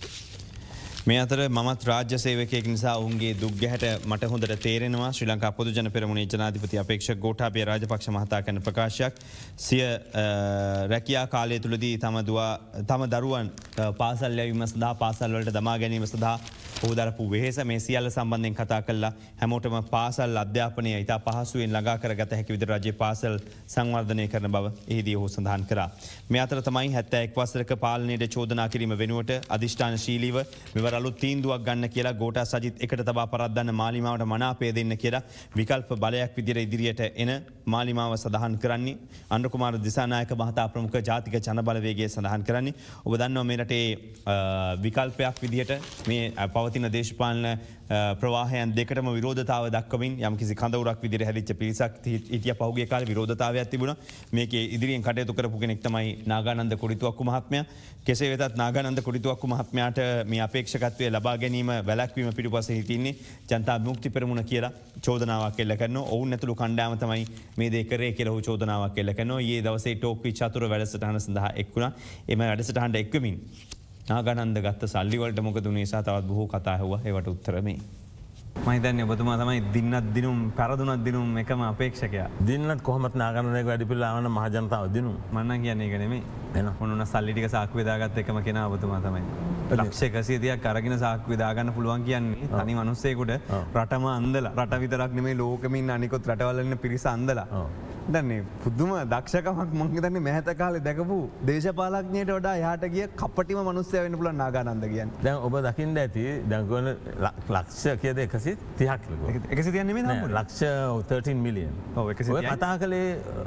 මේ අතර මත් රාජ්‍ය සේවකයෙක් නිසා ඔවුන්ගේ දුක් ගැහැට මට හොඳට තේරෙනවා. ශ්‍රී ලංකා පොදු ජන පෙරමුණේ ජනාධිපති අපේක්ෂක ගෝඨාභය රාජපක්ෂ මහතා කරන ප්‍රකාශයක් සිය රැකියා කාලය තුලදී තම දුවා තම දරුවන් පාසල් යැවීම සඳහා පාසල් වලට දමා ගැනීම සඳහා ඔහු දරපු වෙහෙස මේ සියල්ල සම්බන්ධයෙන් කතා කළා. හැමෝටම පාසල් අධ්‍යාපනය ඉතා පහසුවෙන් ළඟා කරගත හැකි විදිහට රජයේ පාසල් සංවර්ධනය කරන බව එහිදී ඔහු සඳහන් කරා. මේ අතර තමයි හැත්තෑ එක් වසරක පාලනයට චෝදනා කිරීම වෙනුවට අධිෂ්ඨානශීලීව මෙවර අලුත් තීන්දුවක් ගන්න කියලා ගෝඨා සජිත් එකට තබා පරද්දන්න මාලිමාවට මනාපය දෙන්න කියලා විකල්ප බලයක් විදිහට ඉදිරියට එන මාලිමාව සඳහන් කරන්නේ අනුර කුමාර දිසානායක මහතා ප්‍රමුඛ ජාතික ජන බලවේගය සඳහන් කරන්නේ. ඔබ දන්නවා මේ රටේ විකල්පයක් විදිහට මේ පවතින දේශපාලන ප්‍රවාහයන් දෙකටම විරෝධතාව දක්වමින් යම්කිසි කඳවුරක් විදිහට හැදිච්ච පිරිසක් හිටිය පහුගිය කාලේ විරෝධතාවයක් තිබුණා. මේකේ ඉදිරියෙන් කටයුතු කරපු කෙනෙක් තමයි නාගානන්ද කුඩිතුවක්කු මහත්මයා. කෙසේ වෙතත් නාගානන්ද කුඩිතුවක්කු මහත්මයාට මේ අපේක්ෂකත්වය ලබා ගැනීම වැළැක්වීම පිටුපස්සේ හිටින්නේ ජනතා විමුක්ති පෙරමුණ කියලා චෝදනාවක් එල්ල කරනවා. ඔවුන් ඇතුළු කණ්ඩායම තමයි මේ දේ කරේ කියලා ඔහු චෝදනාවක් එල්ල කරනවා. ඊයේ දවසේ ටෝක්වි චතුර වැඩසටහන සඳහා එක් වුණා. එම වැඩසටහනට එක්වමින් නාගානන්ද ගත්ත සල්ලි වලට මොකද උනේ නිසා තවත් බොහෝ කතා ඇහුවා. ඒවට උත්තර මේ. මම හිතන්නේ ඔබතුමා තමයි දින්නත් දිනුම් පෙරදුනත් දිනුම් එකම අපේක්ෂකයා. දින්නත් කොහොමත් නාගානන්දගේ වැඩිපිළිවෙල ආවන මහ ජනතාව දිනුම්. මම නම් කියන්නේ ඒක නෙමෙයි. එන මොනුන සල්ලි ටික සාක්කුවේ දාගත්ත එකම කෙනා ඔබතුමා තමයි. ලක්ෂ එකසිය තිහක් අරගෙන සාක්කුවේ දාගන්න පුළුවන් කියන්නේ තනි මිනිස්සෙකුට රටම අන්දලා රට විතරක් නෙමෙයි ලෝකෙම ඉන්න අනිකොත් රටවල ඉන්න පිරිස අන්දලා. දන්නේ පුදුම දක්ෂකමක් මම හිතන්නේ මෑත කාලේ දැකපු දේශපාලඥයෙකුට වඩා එහාට ගිය කපටිම මිනිස්සයා වෙන්න පුළුවන් නාගානන්ද කියන්නේ. දැන් ඔබ දකින්න ඇති දැන් ගොන ලක්ෂ කියද එකසිය තිහක් ලකෝ. එකසිය තිහක් නෙමෙයි නේද? ලක්ෂ තර්ටීන් මිලියන්. ඔව් එකසිය තිහක්. ඔය කතා කළේ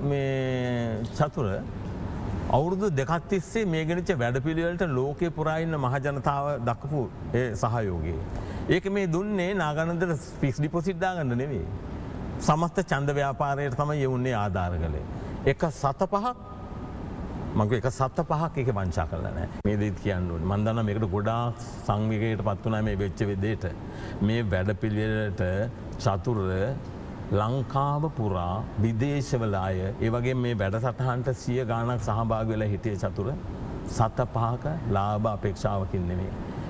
මේ චතුර අවුරුදු දෙකක් තිස්සේ මේ ගෙනිච්ච වැඩපිළිවෙලට ලෝකේ පුරා ඉන්න මහ ජනතාව දක්වපු ඒ සහයෝගය. ඒක මේ දුන්නේ නාගානන්දට ෆික්ස් ඩිපොසිට් දාගන්න නෙවෙයි. සමස්ත ඡන්ද ව්‍යාපාරයට තමයි යවුන්නේ ආධාර කළේ. එක සත පහක් මම එක සත පහක් ඒක වංචා කළා නෑ. මේ දෙයක් කියන්න ඕනේ. මම දන්නවා මේකට ගොඩාක් සංවේගයකට පත් වුණා මේ වෙච්ච දෙයට. මේ වැඩපිළිවෙලට චතුර ලංකාව පුරා විදේශවල අය ඒ වගේ මේ වැඩසටහනට සිය ගාණක් සහභාගී වෙලා හිටියේ චතුර සත පහක ලාභ අපේක්ෂාවකින් නෙමෙයි.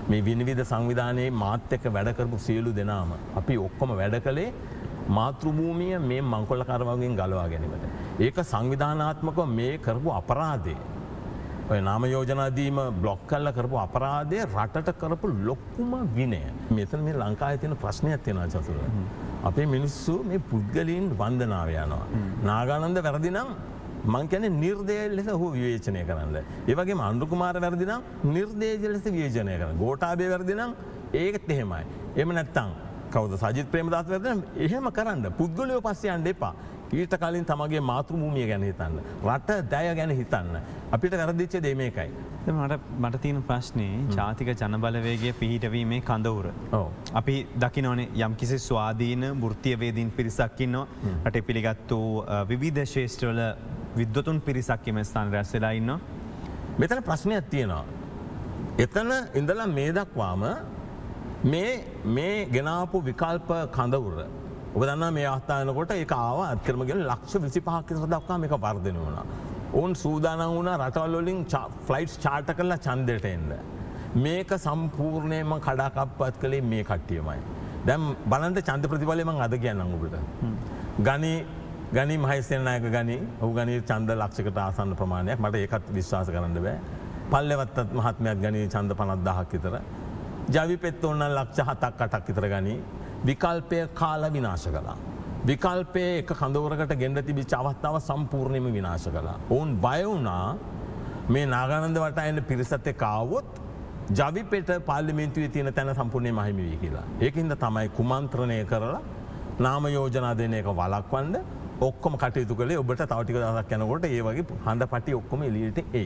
මේ විනිවිධ සංවිධානයේ මාත් එක්ක වැඩ කරපු සියලු දෙනාම අපි ඔක්කොම වැඩ කළේ මාතෘභූමිය මේ මංකොල්ලකරුවන්ගෙන් ගලවා ගැනීමට. ඒක සංවිධානාත්මකව මේ කරපු අපරාධය. ඔය නාම යෝජනාදීම බ්ලොක් කරලා කරපු අපරාධය රටට කරපු ලොකුම විනය. මෙතන මේ ලංකාවේ තියෙන ප්‍රශ්නයක් තියෙනවා චතුර. අපේ මිනිස්සු මේ පුද්ගලයන් වන්දනාව යනවා. නාගානන්ද වැරදි නම් මං කියන්නේ නිර්දය ලෙස ඔහු විවේචනය කරන්න. ඒ වගේම අනුර කුමාර වැරදි නම් නිර්දේශ ලෙස විවේචනය කරන්න. ගෝඨාභය වැරදි නම් ඒකත් එහෙමයි. එහෙම නැත්තම් කවුද සජිත් ප්‍රේමදාස වැරදි නම් එහෙම කරන්න. පුද්ගලයෝ පස්සේ යන්න එපා. ඊට කලින් තමගේ මාතෘභූමිය ගැන හිතන්න. රට දැය ගැන හිතන්න. අපිට වැරදිච්ච දේ මේකයි. මට මට තියෙන ප්‍රශ්නේ ජාතික ජනබලවේගය පිහිටවීමේ කඳවුර. අපි දකිනවනේ යම් කිසි ස්වාධීන වෘත්තීයවේදීන් පිරිසක් ඉන්නවා. රටේ පිළිගත්තු විවිධ ශේෂ්ත්‍රවල විද්වතුන් පිරිසක් එම ස්ථාන රැස් වෙලා ඉන්නවා. මෙතන ප්‍රශ්නයක් තියෙනවා. එතන ඉඳලා මේ දක්වාම මේ මේ ගෙනාපු විකල්ප කඳවුර ඔබ දන්නා මේ අවස්ථාවනකොට ඒක ආවා අත්කරම ගෙන ලක්ෂ විසිපහක් විතර දක්වා මේක වර්ධනය වුණා. ඔවුන් සූදානම් වුණා රටවල් වලින් ෆ්ලයිට්ස් චාර්ටර් කරලා ඡන්දයට එන්න. මේක සම්පූර්ණයෙන්ම කඩාකප්පත් කළේ මේ කට්ටියමයි. දැන් බලන්න ඡන්ද ප්‍රතිඵලය මම අද කියන්නම් ඔබට. ගනි ගනි මහේසේන නායක ගනි ඔහු ගනි ඡන්ද ලක්ෂයකට ආසන්න ප්‍රමාණයක් මට ඒකත් විශ්වාස කරන්න බෑ. පල්ලෙවත්තත් මහත්මයාත් ගනි ඡන්ද පනස් දහසක් විතර. ජවිපෙත් ඕන ලක්ෂ හතක් අටක් විතර ගනි. විකල්පය කාල විනාශ කළා. විකල්පය එක කඳවරකට ගෙන්ඩ තිබිච්ච අවස්ථාව සම්පූර්ණයම විනාශ කළා. ඔවුන් බය වුණා මේ නාගානන්ද වටායන පිරිසත් එක්ක ආවොත් ජවිපෙට පාර්ලිමේන්තුවේ තියෙන තැන සම්පූර්ණයෙන්ම අහිමි වෙයි කියලා. ඒකින්ද තමයි කුමන්ත්‍රණය කරලා නාම යෝජනා දෙන එක වළක්වන්න ඔක්කොම කටයුතු කළේ. ඔබට තව ටික දවසක් යනකොට ඒ වගේ හඬපටි ඔක්කොම එළියට එයි.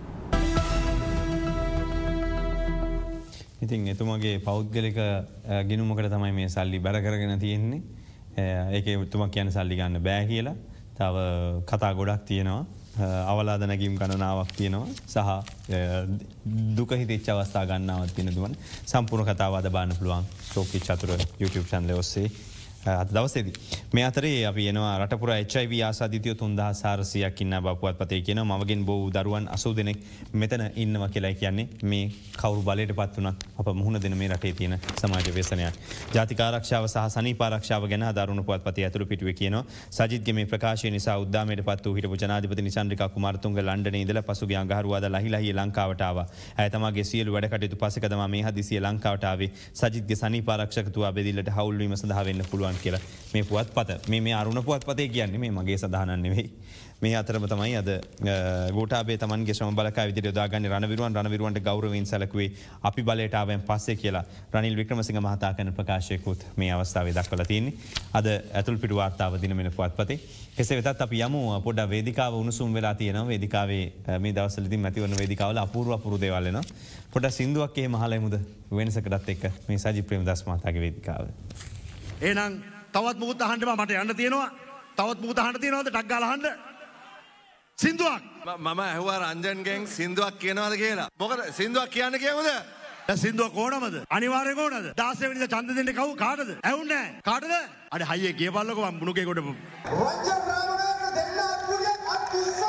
ඉතින් එතුමගේ පෞද්ගලික ගිනුමකට තමයි මේ සල්ලි බැර කරගෙන තියෙන්නේ. ඒක එතුමා කියන සල්ලි ගන්න බෑ කියලා. තව කතා ගොඩක් තියෙනවා. අවලාද නැගීම් ගණනාවක් තියෙනවා. සහ දුක හිතෙච්ච අවස්ථා ගන්නාවක් තියෙන දුවන. සම්පූර්ණ කතාව අද බලන්න පුළුවන් ටෝකි චතුර YouTube channel ඔස්සේ. අද දවසේදී මේ අතරේ අපි එනවා රටපුර H I V ආසාදිතයෝ තුන්දාස් හාරසියයක් ඉන්න බව පුවත්පතේ කියනවා. මවගෙන් බොහෝ දරුවන් අසූ දෙනෙක් මෙතන ඉන්නවා කියලා කියන්නේ මේ කවුරු බලයටපත් වුණත් අප මුහුණ දෙන මේ රටේ තියෙන සමාජ ව්‍යසනයක්. ජාතික ආරක්ෂාව සහ සනීප ආරක්ෂාව ගැන දරුණු පුවත්පතේ ඇතුළු පිටුවේ කියනවා. සජිත්ගේ මේ ප්‍රකාශය නිසා උද්දාමයටපත් වූ හිටපු ජනාධිපති නිචන්ද්‍රිකා කුමාරතුංග ලන්ඩනයේ ඉඳලා පසුගිය අඟහරුවාදා ලහිලහිය ලංකාවට ආවා. ඇය තමගේ සියලු වැඩ කටයුතු පස්සේ කදමා මේ හදිසියේ ලංකාවට ආවේ සජිත්ගේ සනීප ආරක්ෂකතුවා බෙදිල්ලට හවුල් වීම සඳහා වෙන්න පුළුවන් කියලා මේ පුවත්පත මේ මේ අරුණ පුවත්පතේ කියන්නේ මේ මගේ සඳහනක් නෙවෙයි. මේ අතරම තමයි අද ගෝඨාභය තමන්ගේ ශ්‍රම බලකාය විදිහට යොදාගන්නේ රණවිරුවන් රණවිරුවන්ට ගෞරවයෙන් සැලකුවේ අපි බලයට ආවෙන් පස්සේ කියලා රනිල් වික්‍රමසිංහ මහතා කරන ප්‍රකාශයකුත් මේ අවස්ථාවේ දක්වලා තියෙන්නේ. අද ඇතුල් පිටු වාර්තාව දිනමෙන පුවත්පතේ. කෙසේ වෙතත් අපි යමු පොඩ්ඩක් වේදිකාව උණුසුම් වෙලා තියෙනවා. වේදිකාවේ මේ දවස්වලදී මැතිවරණ වේදිකාවල අපූර්ව අපූර්ව දේවල් එනවා. පොඩ්ඩක් සින්දුවක් එහෙම අහලා යමුද වෙනසකටත් එක්ක මේ සජිත් ප්‍රේමදාස මහතාගේ වේදිකාව. එහෙනම් තවත් මුකුත් අහන්න බා මට යන්න තියෙනවා. තවත් මුකුත් අහන්න තියෙනවද? ටක් ගාලා අහන්න. සින්දුවක්. මම ඇහුවා රංජන්ගෙන් සින්දුවක් කියනවාද කියලා. මොකද සින්දුවක් කියන්න කියමුද? දැන් සින්දුවක් ඕනමද? අනිවාර්යෙන් ඕනද? දාසය වෙනිදා ඡන්ද දෙන්නේ කවු කාටද? ඇහුන්නේ නැහැ. කාටද? අර හයියේ කියපල්ලකෝ මම මුණුකේ කොට. රංජන් රාමනායක දෙන්න අත්පුරියක් අත්පිස්සා.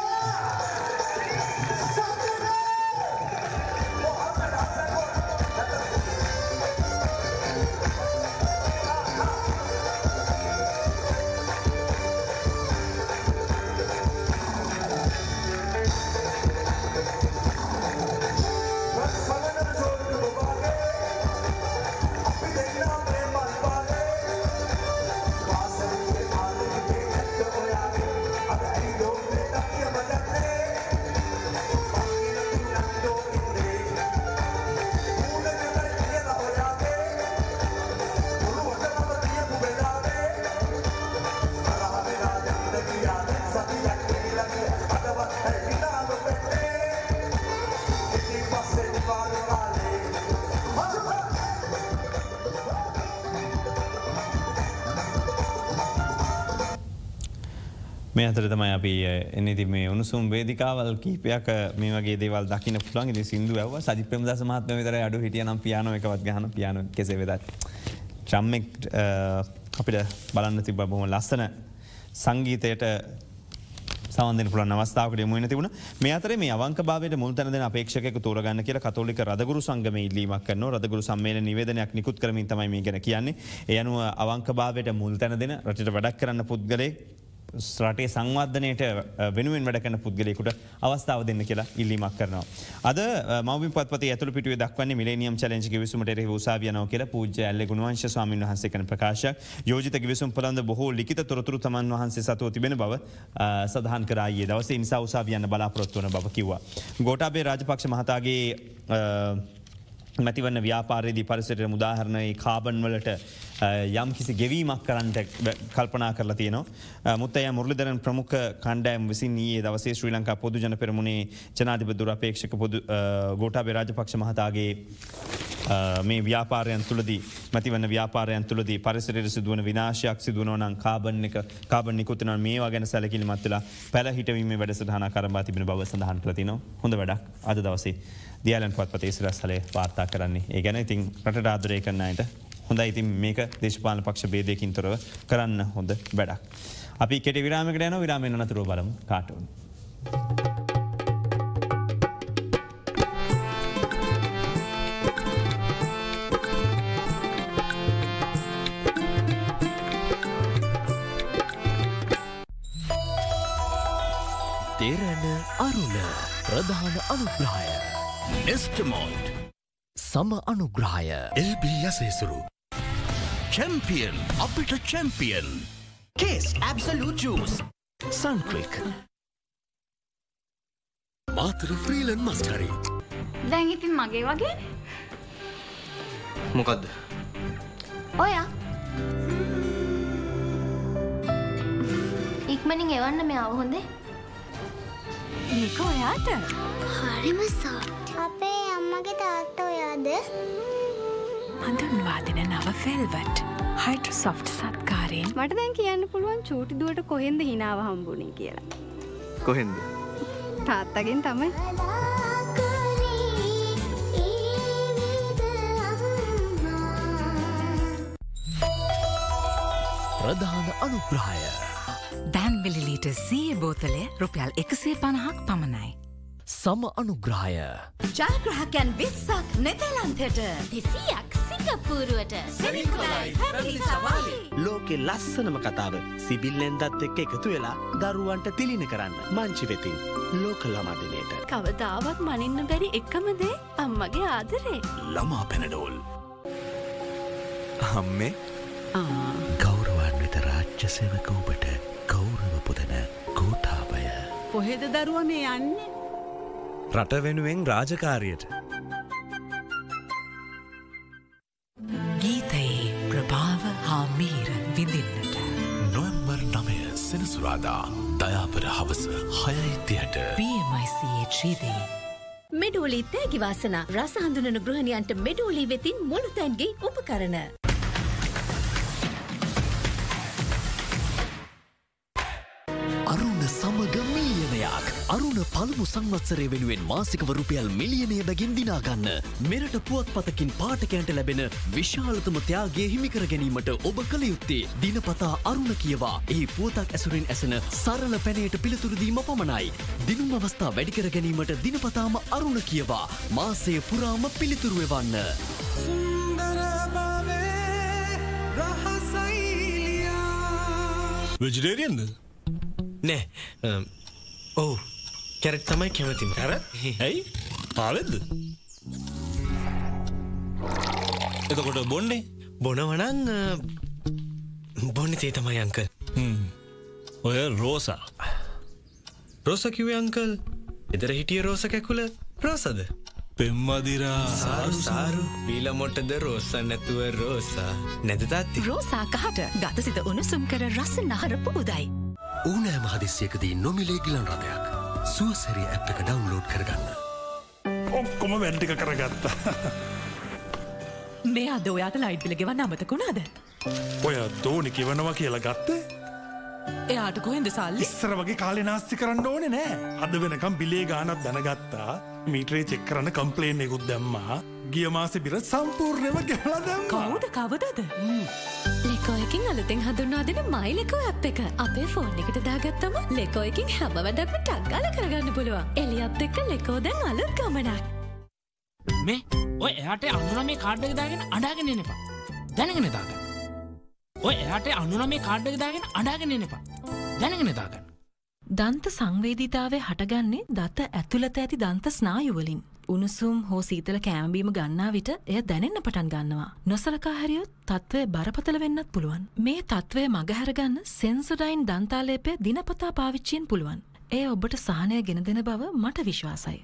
මේ අතර තමයි අපි එන්නේ මේ උණුසුම් වේදිකාවල් කීපයක් මේ වගේ දේවල් දකින්න පුළුවන්. ඉතින් සින්දු ඇහුවා සජිත් ප්‍රේමදාස මහත්මයා විතරයි අඩු හිටියනම් පියානෝ එකවත් ගහන පියානෝ කෙසේ වෙතත් ඩ්‍රම් එක අපිට බලන්න තිබ්බ බොහොම ලස්සන සංගීතයට සවන්දන පුළ අවස්ථාවකට යොමුවෙන තිබුණ මේ අතරේ මේ අවංකභාවයට මුල් තැන දෙන අපේක්ෂකයෙකු තෝරගන්න කියලා කතෝලික රදගුරු සංගමයේ ඉල්ලීමක් කරනවා. රදගුරු සම්මේලන නිවේදනයක් නිකුත් කරමින් තමයි මේ ගැන කියන්නේ. ඒ අනුව අවංකභාවයට මුල් තැන දෙන රටට වැඩක් කරන්න පුද්ගලයෙක් රටේ සංවර්ධනයට වෙනුවෙන් වැඩ කරන පුද්ගලයෙකුට අවස්ථාව දෙන්න කියලා ඉල්ලීමක් කරනවා. අද මව්බිම් පොත්පතේ ඇතුළු පිටුවේ දක්වන්නේ මිලේනියම් චැලෙන්ජ් කිවිසුමට එරෙහිව උසාවිය යනවා කියලා පූජ්‍ය ඇල්ලේ ගුණවංශ ස්වාමීන් වහන්සේ කරන ප්‍රකාශයක්. යෝජිත කිවිසුම් පිළිබඳ බොහෝ ලිඛිත තොරතුරු තමන් වහන්සේ සතුව තිබෙන බව සඳහන් කරා ඊයේ දවසේ. නිසා උසාවිය යන්න බලාපොරොත්තු වන බව කිව්වා. ගෝඨාභය රාජපක්ෂ මහතාගේ මැතිවන්න ව්‍යාපාරයේදී පරිසරයට මුදාහරණයේ කාබන් වලට යම් කිසි ගෙවීමක් කරන්නට කල්පනා කරලා තියෙනවා. මුත්තය මුරලිදරන් ප්‍රමුඛ කණ්ඩායම විසින් ඊයේ දවසේ ශ්‍රී ලංකා පොදු ජන පෙරමුණේ ජනාධිපති දුරපේක්ෂක පොදු ගෝඨාභය රාජපක්ෂ මහතාගේ මේ ව්‍යාපාරයන් තුළදී මැතිවන්න ව්‍යාපාරයන් තුළදී පරිසරයට සිදුවන විනාශයක් සිදුවනවා නම් කාබන් එක කාබන් නිකුත් වෙනවා මේවා ගැන සැලකිලිමත් වෙලා පැල හිටවීමේ වැඩසටහනක් ආරම්භ තිබෙන බව සඳහන් කරලා තිනවා. හොඳ වැඩක් අද දවසේ දියාලන් පොත්පතේ සිරස්තලේ වාර්තා කරන්නේ. ඒ ගැන ඉතින් රටට ආදරය කරන අයට හොඳයි. ඉතින් මේක දේශපාලන පක්ෂ ભેදයකින් තොරව කරන්න හොඳ වැඩක්. අපි කෙටි විරාමයකට යනවා. විරාමයෙන් අනතුරුව බලමු කාටුන්. තෙරණ අරුණ ප්‍රධාන අනුග්‍රහය එස්ටමෝල්ට් සම අනුග්‍රහය එල්බී යසේසුරු චැම්පියන් අපිට චැම්පියන් කේස් ඇබ්සලූට් ජූස් සන්ක්‍රික් මාතර ෆ්‍රීලන් මස්ටරි. දැන් ඉතින් මගේ වගේ මොකද්ද? ඔයා ඉක්මනින් එවන්න මෙයාව හොඳේ. මේක ඔයාට හරිම සාට්. අපේ අම්මගේ තාත්තා ඔයාද? හඳුන්වා දෙන නව ෆෙල්වට් හයිඩ්‍රොසොෆ්ට් සත්කාරයෙන් මට දැන් කියන්න පුළුවන් චූටි දුවට කොහෙන්ද හිනාව හම්බුනේ කියලා. කොහෙන්ද? තාත්තගෙන් තමයි. ප්‍රධාන අනුග්‍රහය දැන් මිලිලීටර් සීය බෝතලය රුපියල් එකසිය පනහක් පමණයි. සම අනුග්‍රහය ජයග්‍රහකයන් විස්සක් නෙදර්ලන්තයට දෙසීයක් සිංගප්පූරුවට සෙනිකුලයි ෆැමිලි සවාරි. ලෝකෙ ලස්සනම කතාව සිබිල්ලෙන්දත් එක්ක එකතු වෙලා දරුවන්ට තිලින කරන්න මංචි වෙතින් ලෝක ළමා දිනේට. කවදාවත් මනින්න බැරි එකම දේ අම්මගේ ආදරේ. ළමා පැනඩෝල්. අම්මේ ගෞරවාන්විත රාජ්‍ය සේවක ඔබට ගෞරව පුදන ගෝඨාභය. කොහෙද දරුවනේ යන්නේ? රට වෙනුවෙන් රාජකාරියට. ගීතයේ ප්‍රභාව හා මීර විඳින්නට නොවැම්බර් නවය සෙනසුරාදා දයාපර හවස හයයි තිහට පී එම් ආයි සී එච් දී මෙඩෝලි තෑගි වාසනා රස හඳුනන ගෘහණියන්ට මෙඩෝලි වෙතින් මුළු තැන්ගේ උපකරණ. අරුණ සමග මිලියනයක් අරුණ පළමු සංවත්සරය වෙනුවෙන් මාසිකව රුපියල් මිලියනය බැගින් දිනාගන්න. මෙරට පුවත්පතකින් පාඨකයන්ට ලැබෙන විශාලතම ත්‍යාගය හිමිකර ගැනීමට ඔබ කළ යුත්තේ දිනපතා අරුණ කියවා එහි පුවතක් ඇසුරින් ඇසෙන සරල පැනයට පිළිතුරු දීම පමණයි. දිනුම් අවස්ථා වැඩි කර ගැනීමට දිනපතාම අරුණ කියවා මාසය පුරාම පිළිතුරු එවන්න. වෙජිටේරියන්ද? නෑ ඔව් කැරට් තමයි කැමතිම. කැරට්? ඇයි? පාවෙද්ද? එතකොට බොන්නේ? බොනවනං බොන්නේ තේ තමයි අංකල්. ඔය රෝසා. රෝසා කිව්වේ අංකල් එදර හිටිය රෝසා කැකුල රෝසද? පෙම්මදිරා සාරු සාරු පීල මොටද රෝසා නැතුව රෝසා නැද තාත්ති? රෝසා කහට ගතසිත උණුසුම් කර රස නහර පුබුදයි. ඕනෑම හදිස්සියකදී නොමිලේ ගිලන් රථයක් සුවසැරිය ඇප් එක ඩවුන්ලෝඩ් කරගන්න. ඔක්කොම වැඩ ටික කරගත්තා. මේ අද ඔයාට ලයිට් බිල ගෙවන්න අමතක වුණාද? ඔය දෝනි ගෙවනවා කියලා ගත්තේ? එයාට කොහෙන්ද සල්ලි? ඉස්සර වගේ කාලේ නාස්ති කරන්න ඕනේ නෑ. අද වෙනකම් බිලේ ගානක් දැනගත්තා. මීටරේ චෙක් කරන්න කම්ප්ලේන් එකකුත් දැම්මා. ගිය මාසේ බිල සම්පූර්ණයෙන්ම ගෙවලා දැම්මා. කවුද කවදද? ලෙක ලෙකෝ එකකින් අලුතෙන් හඳුන්වා දෙන මයි ලෙකෝ ඇප් එක. අපේ ෆෝන් එකට දාගත්තම ලෙකෝ එකකින් හැම වැඩක්ම ටක් ගාලා කරගන්න පුළුවන්. එළියත් එක්ක ලෙකෝ දැන් අලුත් ගමනක්. මේ ඔය එයාට අනුරමේ කාඩ් එක දාගෙන අඬාගෙන එන්න එපා. දැනගෙන දාගන්න. ඔය එයාට අනුරමේ කාඩ් එක දාගෙන අඬාගෙන එන්න එපා. දැනගෙන දාගන්න. දන්ත සංවේදීතාවය හටගන්නේ දත ඇතුළත ඇති දන්ත ස්නායු වලින්. උණුසුම් හෝ සීතල කෑමබීම ගන්නා විට එය දැනෙන්න පටන් ගන්නවා. නොසලකා හැරියොත් තත්ත්වය බරපතල වෙන්නත් පුළුවන්. මේ තත්ත්වය මගහැරගන්න සෙන්සොඩයින් දන්තාලේපය දිනපතා පාවිච්චියෙන් පුළුවන්. එය ඔබට සහනය ගෙන දෙන බව මට විශ්වාසයි.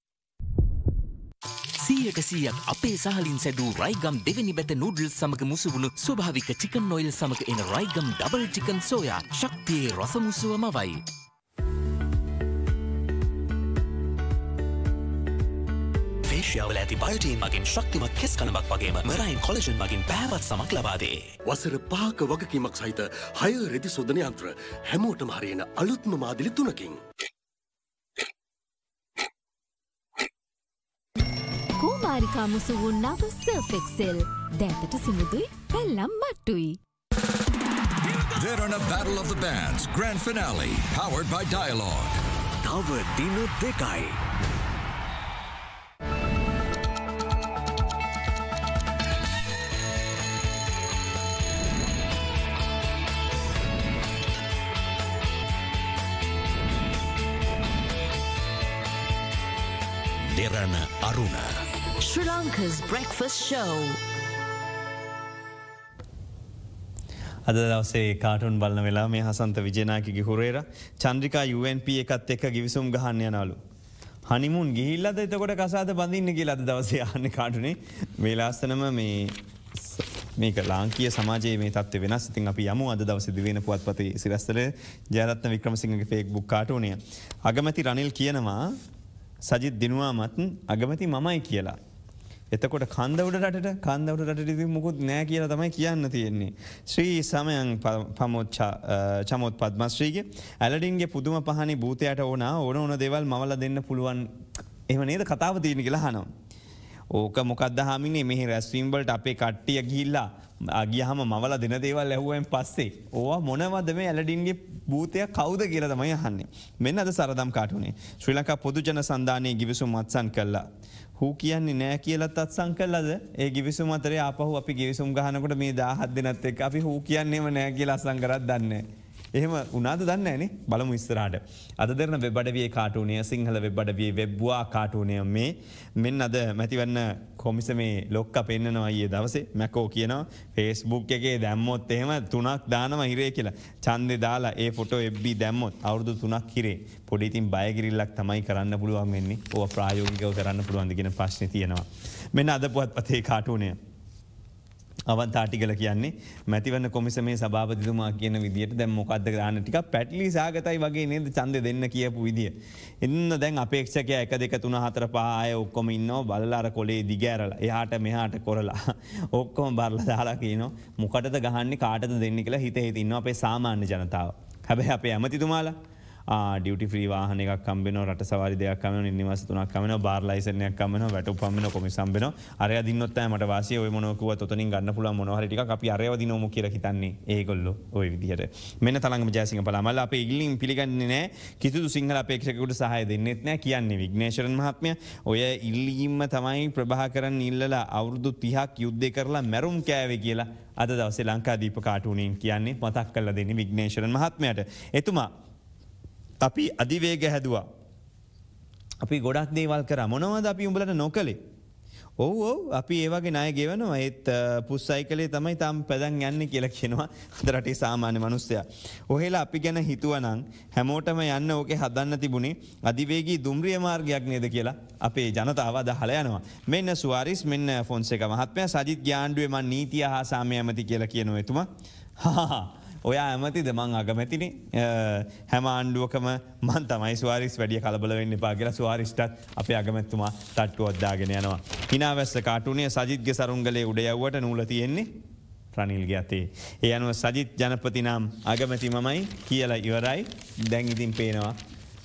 සීයට සීයක් අපේ සහලින් සැදූ රයිගම් දෙවැනි බැත නූඩල් සමග මුසුවුණු ස්වභාවික චිකන් ඔයිල් සමග එන රයිගම් ඩබල් චිකන් සෝයා ශක්තියේ රසමුසුව මවයි. ෆේෂියාවල ඇති බයෝටින් මගින් ශක්තිමත් කෙස් කලමක් වගේම මෙරයින් කොලජන් මගින් පැහැවත් සමක් ලබා දේ. වසර පහක වගකීමක් සහිත හය රෙදි සෝදන යන්ත්‍ර හැමෝටම හරියන අලුත්ම මාදිලි තුනකින්. කුමාරිකා මුසු වූ නව සර්ෆ් එක්සෙල්. දෑතට සිමුදුයි පැල්ලම් මට්ටුයි. They're on a Battle of the Bands grand finale powered by Dialogue. තව දින දෙකයි. Derana Aruna. Sri Lanka's breakfast show. අද දවසේ කාටුන් බලන වෙලා මේ හසන්ත විජේනායකගේ හුරේර චන්ද්‍රිකා යූ එන් පී එකත් එක්ක ගිවිසුම් ගහන්න යනවලු. හනිමුන් ගිහිල්ලාද එතකොට කසාද බඳින්න කියලා අද දවසේ අහන්නේ කාටුනේ. මේ ලාස්තනම මේ මේක ලාංකීය සමාජයේ මේ තත්ත්වය වෙනස්. ඉතින් අපි යමු අද දවසේ දිවෙන පුවත්පතේ සිරස්තල ජයරත්න වික්‍රමසිංහගේ ෆේස්බුක් කාටුනය. අගමැති රනිල් කියනවා සජිත් දිනුවාමත් අගමැති මමයි කියලා. එතකොට කන්දවුඩ රටට කන්දවුඩ රටට මුකුත් නෑ කියලා තමයි කියන්න තියෙන්නේ. ශ්‍රී සමයන් පමොත් චමොත් පද්මශ්‍රීගේ ඇලඩින්ගේ පුදුම පහනි භූතයට ඕන ඕන ඕන දෙවල් මවල දෙන්න පුළුවන් එහම නේද කතාව තියෙන කියලා හනවා. ඕක මොකක්ද හාමිනේ මෙහි රැස්වීම්වලට අපේ කට්ටිය ගිහිල්ලා අගියහම මවල දෙන දේවල් ඇහුවෙන් පස්සේ ඕවා මොනවද මේ ඇලඩින්ගේ භූතය කවුද කියලා තමයි අහන්නේ. මෙන්න අද සරදම් කාටුනේ ශ්‍රී ලංකා පොදු ජන සන්ධානයේ ගිවිසුම් අත්සන් කළා. හූ කියන්නේ නෑ කියලත් අත්සන් කළාද? ඒ ගිවිසුම් අතරේ ආපහු අපි ගිවිසුම් ගහනකොට මේ දාහත් දෙනත් එක්ක අපි හූ කියන්නේම නෑ කියලා අත්සන් කරත් දන්නේ නෑ. එහෙම උනාද දන්නේ නෑනේ. බලමු ඉස්සරහට. අද දෙරන වෙබ් අඩවියේ කාටුනය සිංහල වෙබ් අඩවියේ වෙබ්වා කාටුනය මේ මෙන්න අද මැතිවන්න කොමිසමේ ලොක්ක පෙන්නනවා ඊයේ දවසේ මැකෝ කියනවා Facebook එකේ දැම්මොත් එහෙම තුනක් දානවා හිරේ කියලා. ඡන්දේ දාලා ඒ ෆොටෝ එෆ් බී දැම්මොත් අවුරුදු තුනක් හිරේ. පොඩි ඉතින් බයගිරිල්ලක් තමයි කරන්න පුළුවන් වෙන්නේ. ඕවා ප්‍රායෝගිකව කරන්න පුළුවන්ද කියන ප්‍රශ්නේ තියෙනවා. මෙන්න අද පුවත්පතේ කාටුනය. අවන්තාටිකල කියන්නේ මැතිවන්න කොමිසමේ සභාපතිතුමා කියන විදිහට දැන් මොකද්ද ගන්න ටිකක් පැටලි සාගතයි වගේ නේද ඡන්දෙ දෙන්න කියපු විදිය. ඉන්න දැන් අපේක්ෂකයා එක දෙක තුන හතර පහ ආය ඔක්කොම ඉන්නව බලලා අර කොලේ දිග ඇරලා එහාට මෙහාට කරලා ඔක්කොම බරලා දාලා කියනවා මොකටද ගහන්නේ කාටද දෙන්නේ කියලා හිත හිත ඉන්නවා අපේ සාමාන්‍ය ජනතාව. හැබැයි අපේ ඇමතිතුමාලා ඩියුටි ෆ්‍රී වාහන එකක් හම්බෙනවා රට සවාරි දෙකක් හම්බෙනවා නිවාස තුනක් හම්බෙනවා බාර් ලයිසන් එකක් හම්බෙනවා වැටුප් හම්බෙනවා කොමිස් හම්බෙනවා අරයා දින්නොත් තමයි මට වාසිය ඔය මොනවා කිව්වත් ඔතනින් ගන්න පුළුවන් මොනවා හරි ටිකක් අපි අරයව දිනවමු කියලා හිතන්නේ ඒගොල්ලෝ ওই විදිහට මෙන්න තලංගම ජයසිංහ පලාමල්ල අපේ ඉල්ලීම් පිළිගන්නේ නැහැ කිසිදු සිංහල අපේක්ෂකයෙකුට සහාය දෙන්නෙත් නැහැ කියන්නේ විග්නේශ්වරන් මහත්මයා ඔය ඉල්ලීම තමයි ප්‍රභාකරන් ඉල්ලලා අවුරුදු තිහක් යුද්ධය කරලා මැරුම් කෑවේ කියලා අද දවසේ ලංකාදීප කාටුනින් කියන්නේ මතක් කරලා දෙන්නේ විග්නේශ්වරන් මහත්මයාට එතුමා අපි අධිවේග හැදුවා. අපි ගොඩක් දේවල් කරා. මොනවද අපි උඹලට නොකලේ? ඔව් ඔව් අපි ඒ වගේ ණය ගෙවනවා. ඒත් පුස් සයිකලේ තමයි තාම පැදන් යන්නේ කියලා කියනවා අද රටේ සාමාන්‍ය මිනිස්සයා. ඔහෙලා අපි ගැන හිතුවා නම් හැමෝටම යන්න ඕකේ හදන්න තිබුණේ අධිවේගී දුම්රිය මාර්ගයක් නේද කියලා අපේ ජනතාව අදහලා යනවා. මෙන්න සුවාරිස් මෙන්න ෆොන්සේකා මහත්මයා සජිත් ගියාණ්ඩුවේ මන් නීතිය හා සාමය ඇමති කියලා කියනවා එතුමා. හා ඔයා ඇමතිද මං අගමැතිනේ හැම ආණ්ඩුවකම මන් තමයි සුවාරිස් වැඩිය කලබල වෙන්න එපා කියලා සුවාරිස්ටත් අපේ අගමැතිතුමා තට්ටුවක් දාගෙන යනවා. හිනාවැස්ස කාටුනේ සජිත්ගේ සරුංගලේ උඩ යවුවට නූල තියෙන්නේ රනිල්ගේ අතේ. ඒ අනුව සජිත් ජනපති නම් අගමැති මමයි කියලා ඉවරයි. දැන් ඉතින් පේනවා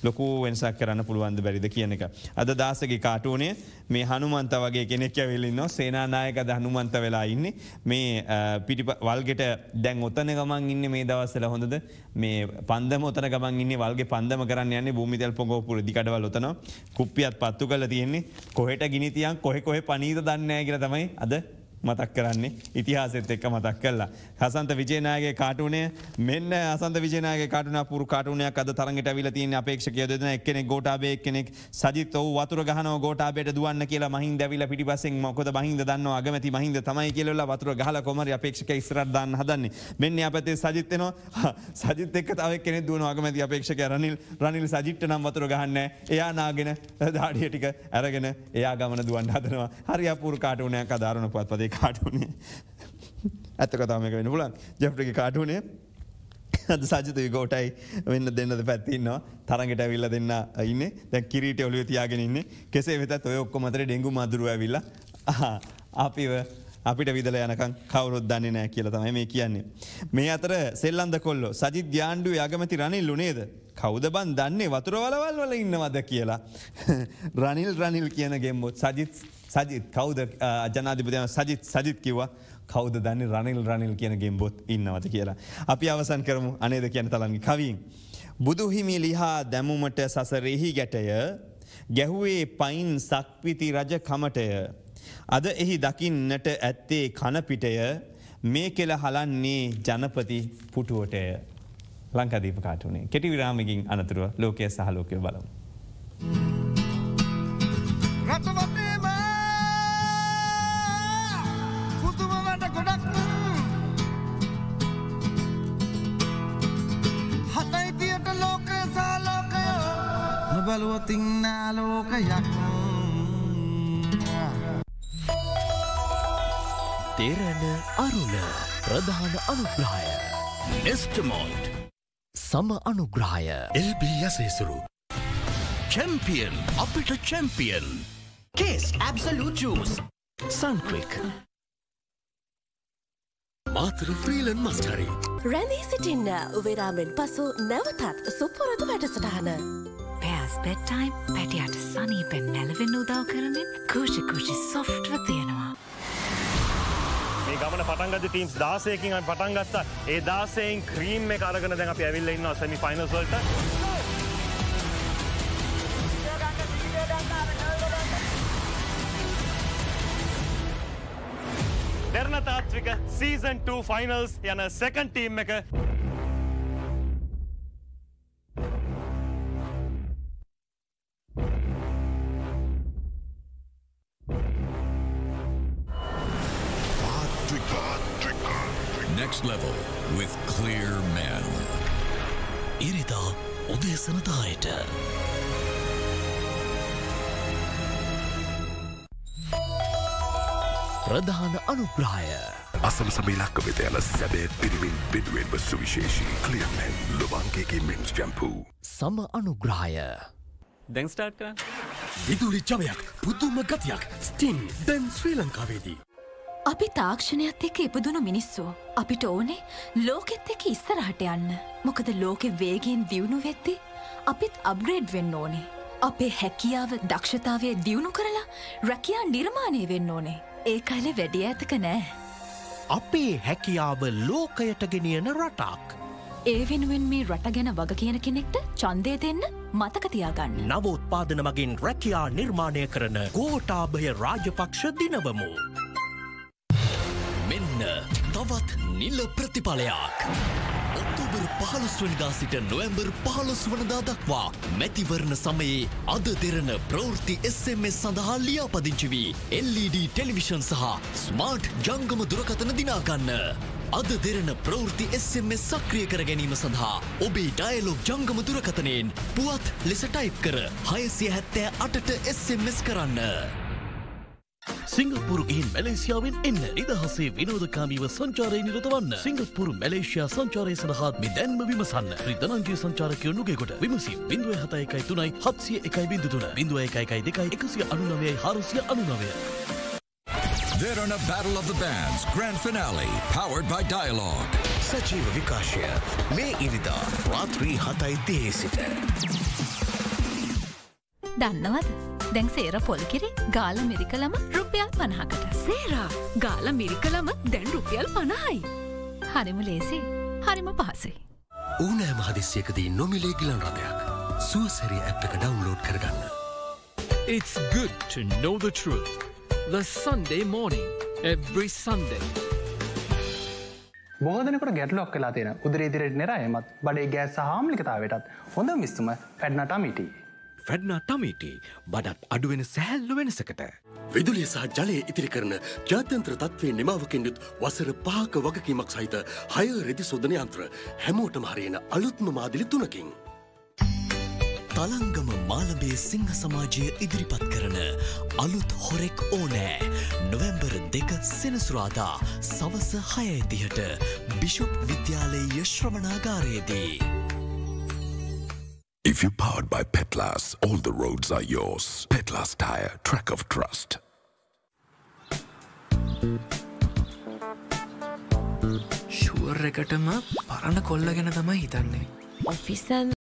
ලොකු වෙනසක් කරන්න පුළුවන්ද බැරිද කියන එක. අද දාසගේ කාටුනේ මේ හනුමන්ත වගේ කෙනෙක් ඇවිල්ලා ඉන්නවා. සේනානායක අද හනුමන්ත වෙලා ඉන්නේ. මේ පිටි වල්ගෙට දැන් ඔතන ගමන් ඉන්නේ මේ දවස්වල හොඳද? මේ පන්දම ඔතන ගමන් ඉන්නේ වල්ගේ පන්දම කරන්න යන්නේ භූමිතෙල් පොඟෝපුර දිකඩවල ඔතන. කුප්පියත් පත්තු කරලා තියෙන්නේ. කොහෙට ගිනි තියන් කොහෙ කොහෙ පණීද දන්නේ නැහැ කියලා තමයි අද මතක් කරන්නේ ඉතිහාසෙත් එක්ක මතක් කළා. හසන්ත විජේනායකගේ කාටුනේ මෙන්න හසන්ත විජේනායකගේ කාටුන අපූර්ව කාටුනයක් අද තරඟට අවිලා තියෙන අපේක්ෂකයෝ දෙදෙනා එක්කෙනෙක් ගෝඨාභය එක්කෙනෙක් සජිත් ඔව් වතුර ගහනවා ගෝඨාභයට දුවන්න කියලා මහින්ද ඇවිලා පිටිපස්සෙන් මොකද මහින්ද දන්නවා අගමැති මහින්ද තමයි කියලා වතුර ගහලා කොමරි අපේක්ෂකයා ඉස්සරහට දාන්න හදන්නේ. මෙන්න යාපතේ සජිත් එනවා. සජිත් එක්ක තව එක්කෙනෙක් දුවනවා අගමැති අපේක්ෂකයා රනිල් රනිල් සජිත්ට නම් වතුර ගහන්නේ නැහැ. එයා නාගෙන දාඩිය ටික අරගෙන එයා ගමන දුවන්න හදනවා. හරි අපූර්ව කාටුනයක් අද ආරණ පුවත්පතේ කාටුනේ ඇත්ත කතාව මේක වෙන්න පුළුවන්. ජෙෆ්රිගේ කාටුනේ අද සජිත විගෝටයි වෙන්න දෙන්නද පැත්තේ ඉන්නවා. තරඟට ඇවිල්ලා දෙන්න ඉන්නේ. දැන් කිරීටේ ඔළුවේ තියාගෙන ඉන්නේ. කෙසේ වෙතත් ඔය ඔක්කොම අතරේ ඩෙන්ගු මදුරුව ඇවිල්ලා අපිව අපිට විදලා යනකම් කවුරුත් දන්නේ නැහැ කියලා තමයි මේ කියන්නේ. මේ අතර සෙල්ලන්ද කොල්ලෝ සජිත් ග්‍යාන්ඩුවේ අගමැති රනිල්ලු නේද? කවුද බන් දන්නේ වතුර වලවල් වල ඉන්නවද කියලා. රනිල් රනිල් කියන ගෙම්බොත් සජිත් සජිත් කවුද ජනාධිපතිතුමා සජිත් සජිත් කිව්වා කවුද දන්නේ රනිල් රනිල් කියන ගෙම්බොත් ඉන්නවද කියලා. අපි අවසන් කරමු අනේද කියන තරංගේ කවියෙන්. බුදුහිමි ලිහා දැමුමට සසරෙහි ගැටය ගැහුවේ පයින් සක්විති රජ කමටය. අද එහි දකින්නට ඇත්තේ කනපිටය මේ කෙල හලන්නේ ජනපති පුටුවටය. ලංකාදීප කාටුනේ කෙටි විරාමකින් අනතුරුව ලෝකයේ සහ ලෝකය බලමු. රටවටේම පුදුම වැඩ ගොඩක් හතයිතියට ලෝකය සහ ලෝකය නොබැලුවතින් නෑ ලෝකයක්. තෙරණ අරුණ ප්‍රධාන අනුග්‍රහය එස්ටමෝල්ට් සම අනුග්‍රහය එල්බී යසේසුරු චැම්පියන් අපිට චැම්පියන් කේස් ඇබ්සලූට් ජූස් සන්ක්වික් මාතර ෆ්‍රීලන් මස්ටරි රැඳී සිටින්න උවේරාමෙන් පසු නැවතත් සුපුරුදු වැඩසටහන. Pairs bedtime පැටියට සනීපෙන් නැලවෙන්න උදව් කරමින් කුෂි කුෂි සොෆ්ට්ව තියෙනවා. මේ ගමන පටන් ගත්ත ටීම්ස් දාසයකින් අපි පටන් ගත්තා. ඒ දාසයෙන් ක්‍රීම් එක අරගෙන දැන් අපි ඇවිල්ලා ඉන්නවා සෙමි ෆයිනල්ස් වලට. දෙරණ තාත්වික සීසන් two ෆයිනල්ස් යන සෙකන්ඩ් ටීම් එක Next level with clear men. ඉරිදා උදේසන දායට ප්‍රධාන අනුග්‍රහය අසම සමීලක්ක වෙත යන සැබෑ පිරිමින් වෙනුවෙන්ම සුවිශේෂී ක්ලියර්මෙන් ලොබන්ගේගේ මෙන්ස් ෂැම්පූ සම අනුග්‍රහය දැන් ස්ටාර්ට් කරන්න. විදුලි ජවයක් පුදුම ගතියක් ස්ටින් දැන් ශ්‍රී ලංකාවේදී. අපි තාක්ෂණයත් එක්ක ඉපදුණු මිනිස්සු අපිට ඕනේ ලෝකෙත් එක්ක ඉස්සරහට යන්න. මොකද ලෝකෙ වේගයෙන් දියුණු වෙද්දී අපිත් අප්ග්‍රේඩ් වෙන්න ඕනේ. අපේ හැකියාව දක්ෂතාවය දියුණු කරලා රැකියා නිර්මාණය වෙන්න ඕනේ. ඒ කාලේ වැඩි ඈතක නෑ. අපේ හැකියාව ලෝකයට ගෙනියන රටක්. ඒ වෙනුවෙන් මේ රට ගැන වග කියන කෙනෙක්ට ඡන්දය දෙන්න මතක තියාගන්න. නවෝත්පාදන මගින් රැකියා නිර්මාණය කරන ගෝඨාභය රාජපක්ෂ දිනවමු. මෙන්න තවත් නිල ප්‍රතිඵලයක්. ඔක්තෝබර් පහළොස් වෙනිදා සිට නොවැම්බර් පහළොස් වනදා දක්වා මැතිවරණ සමයේ අද දෙරණ ප්‍රවෘත්ති එස් එම් එස් සඳහා ලියාපදිංචි වී එල් ඊ ඩී ටෙලිවිෂන් සහ ස්මාර්ට් ජංගම දුරකථන දිනාගන්න. අද දෙරණ ප්‍රවෘත්ති එස් එම් එස් සක්‍රිය කර ගැනීම සඳහා ඔබේ ඩයලොග් ජංගම දුරකථනයෙන් පුවත් ලෙස ටයිප් කර හයසිය හැත්තෑ අටට එස් එම් එස් කරන්න. සිංගප්පූරු ගිහින් මැලේසියාවෙන් එන්න නිදහසේ විනෝදකාමීව සංචාරයේ නිරත වන්න. සිංගප්පූරු මැලේසියා සංචාරය සඳහා මේ දැන්ම විමසන්න. ශ්‍රී ධනංජය සංචාරකයෝ නුගේගොඩ විමසී ज़ीरो सात एक एक तीन सात ज़ीरो एक ज़ीरो तीन ज़ीरो एक एक दो एक एक नौ नौ चार नौ नौ. They're on a Battle of the Bands Grand Finale, powered by Dialogue. සජීව විකාශය මේ ඉරිදා රාත්‍රී හතයි තිහේ සිට දන්නවද? දැන් සේර පොල් කිරි ගාල මිරිකලම රුපියල් පනහකට. සේරා ගාල මිරිකලම දැන් රුපියල් පනහයි. හරිම ලේසි. හරිම පහසුයි. ඕනෑම හදිස්සියකදී නොමිලේ ගිලන් රථයක් සුවසැරිය ඇප් එක ඩවුන්ලෝඩ් කරගන්න. It's good to know the truth. The Sunday morning, every Sunday. බොහෝ දෙනෙකුට ගැටලුවක් වෙලා තියෙන උදරේ ඉදිරියට නෙරායමත් බඩේ ගෑස් සහ ආම්ලිකතාවයටත් හොඳම විසඳුම ෆැඩ්නා ටමිටි. ෆැඩ්නා ටමිටි බඩත් අඩුවෙන සැහැල්ලු වෙනසකට. විදුලිය සහ ජලය ඉතිරි කරන ජාත්‍යන්ත්‍ර තත්ත්වයේ නිමාවකින් යුත් වසර පහක වගකීමක් සහිත හය රෙදි සෝදන යන්ත්‍ර හැමෝටම හරියන අලුත්ම මාදිලි තුනකින්. තලංගම මාලඹේ සිංහ සමාජය ඉදිරිපත් කරන අලුත් හොරෙක් ඕනෑ නොවැම්බර් දෙක සෙනසුරාදා සවස හයයි තිහට බිෂොප් විද්‍යාලීය ශ්‍රවණාගාරයේදී. If you're powered by Petlas, all the roads are yours. Petlas Tire, track of trust. Sure එකටම පරණ කොල්ල ගැන තමයි හිතන්නේ. ඔෆිසන්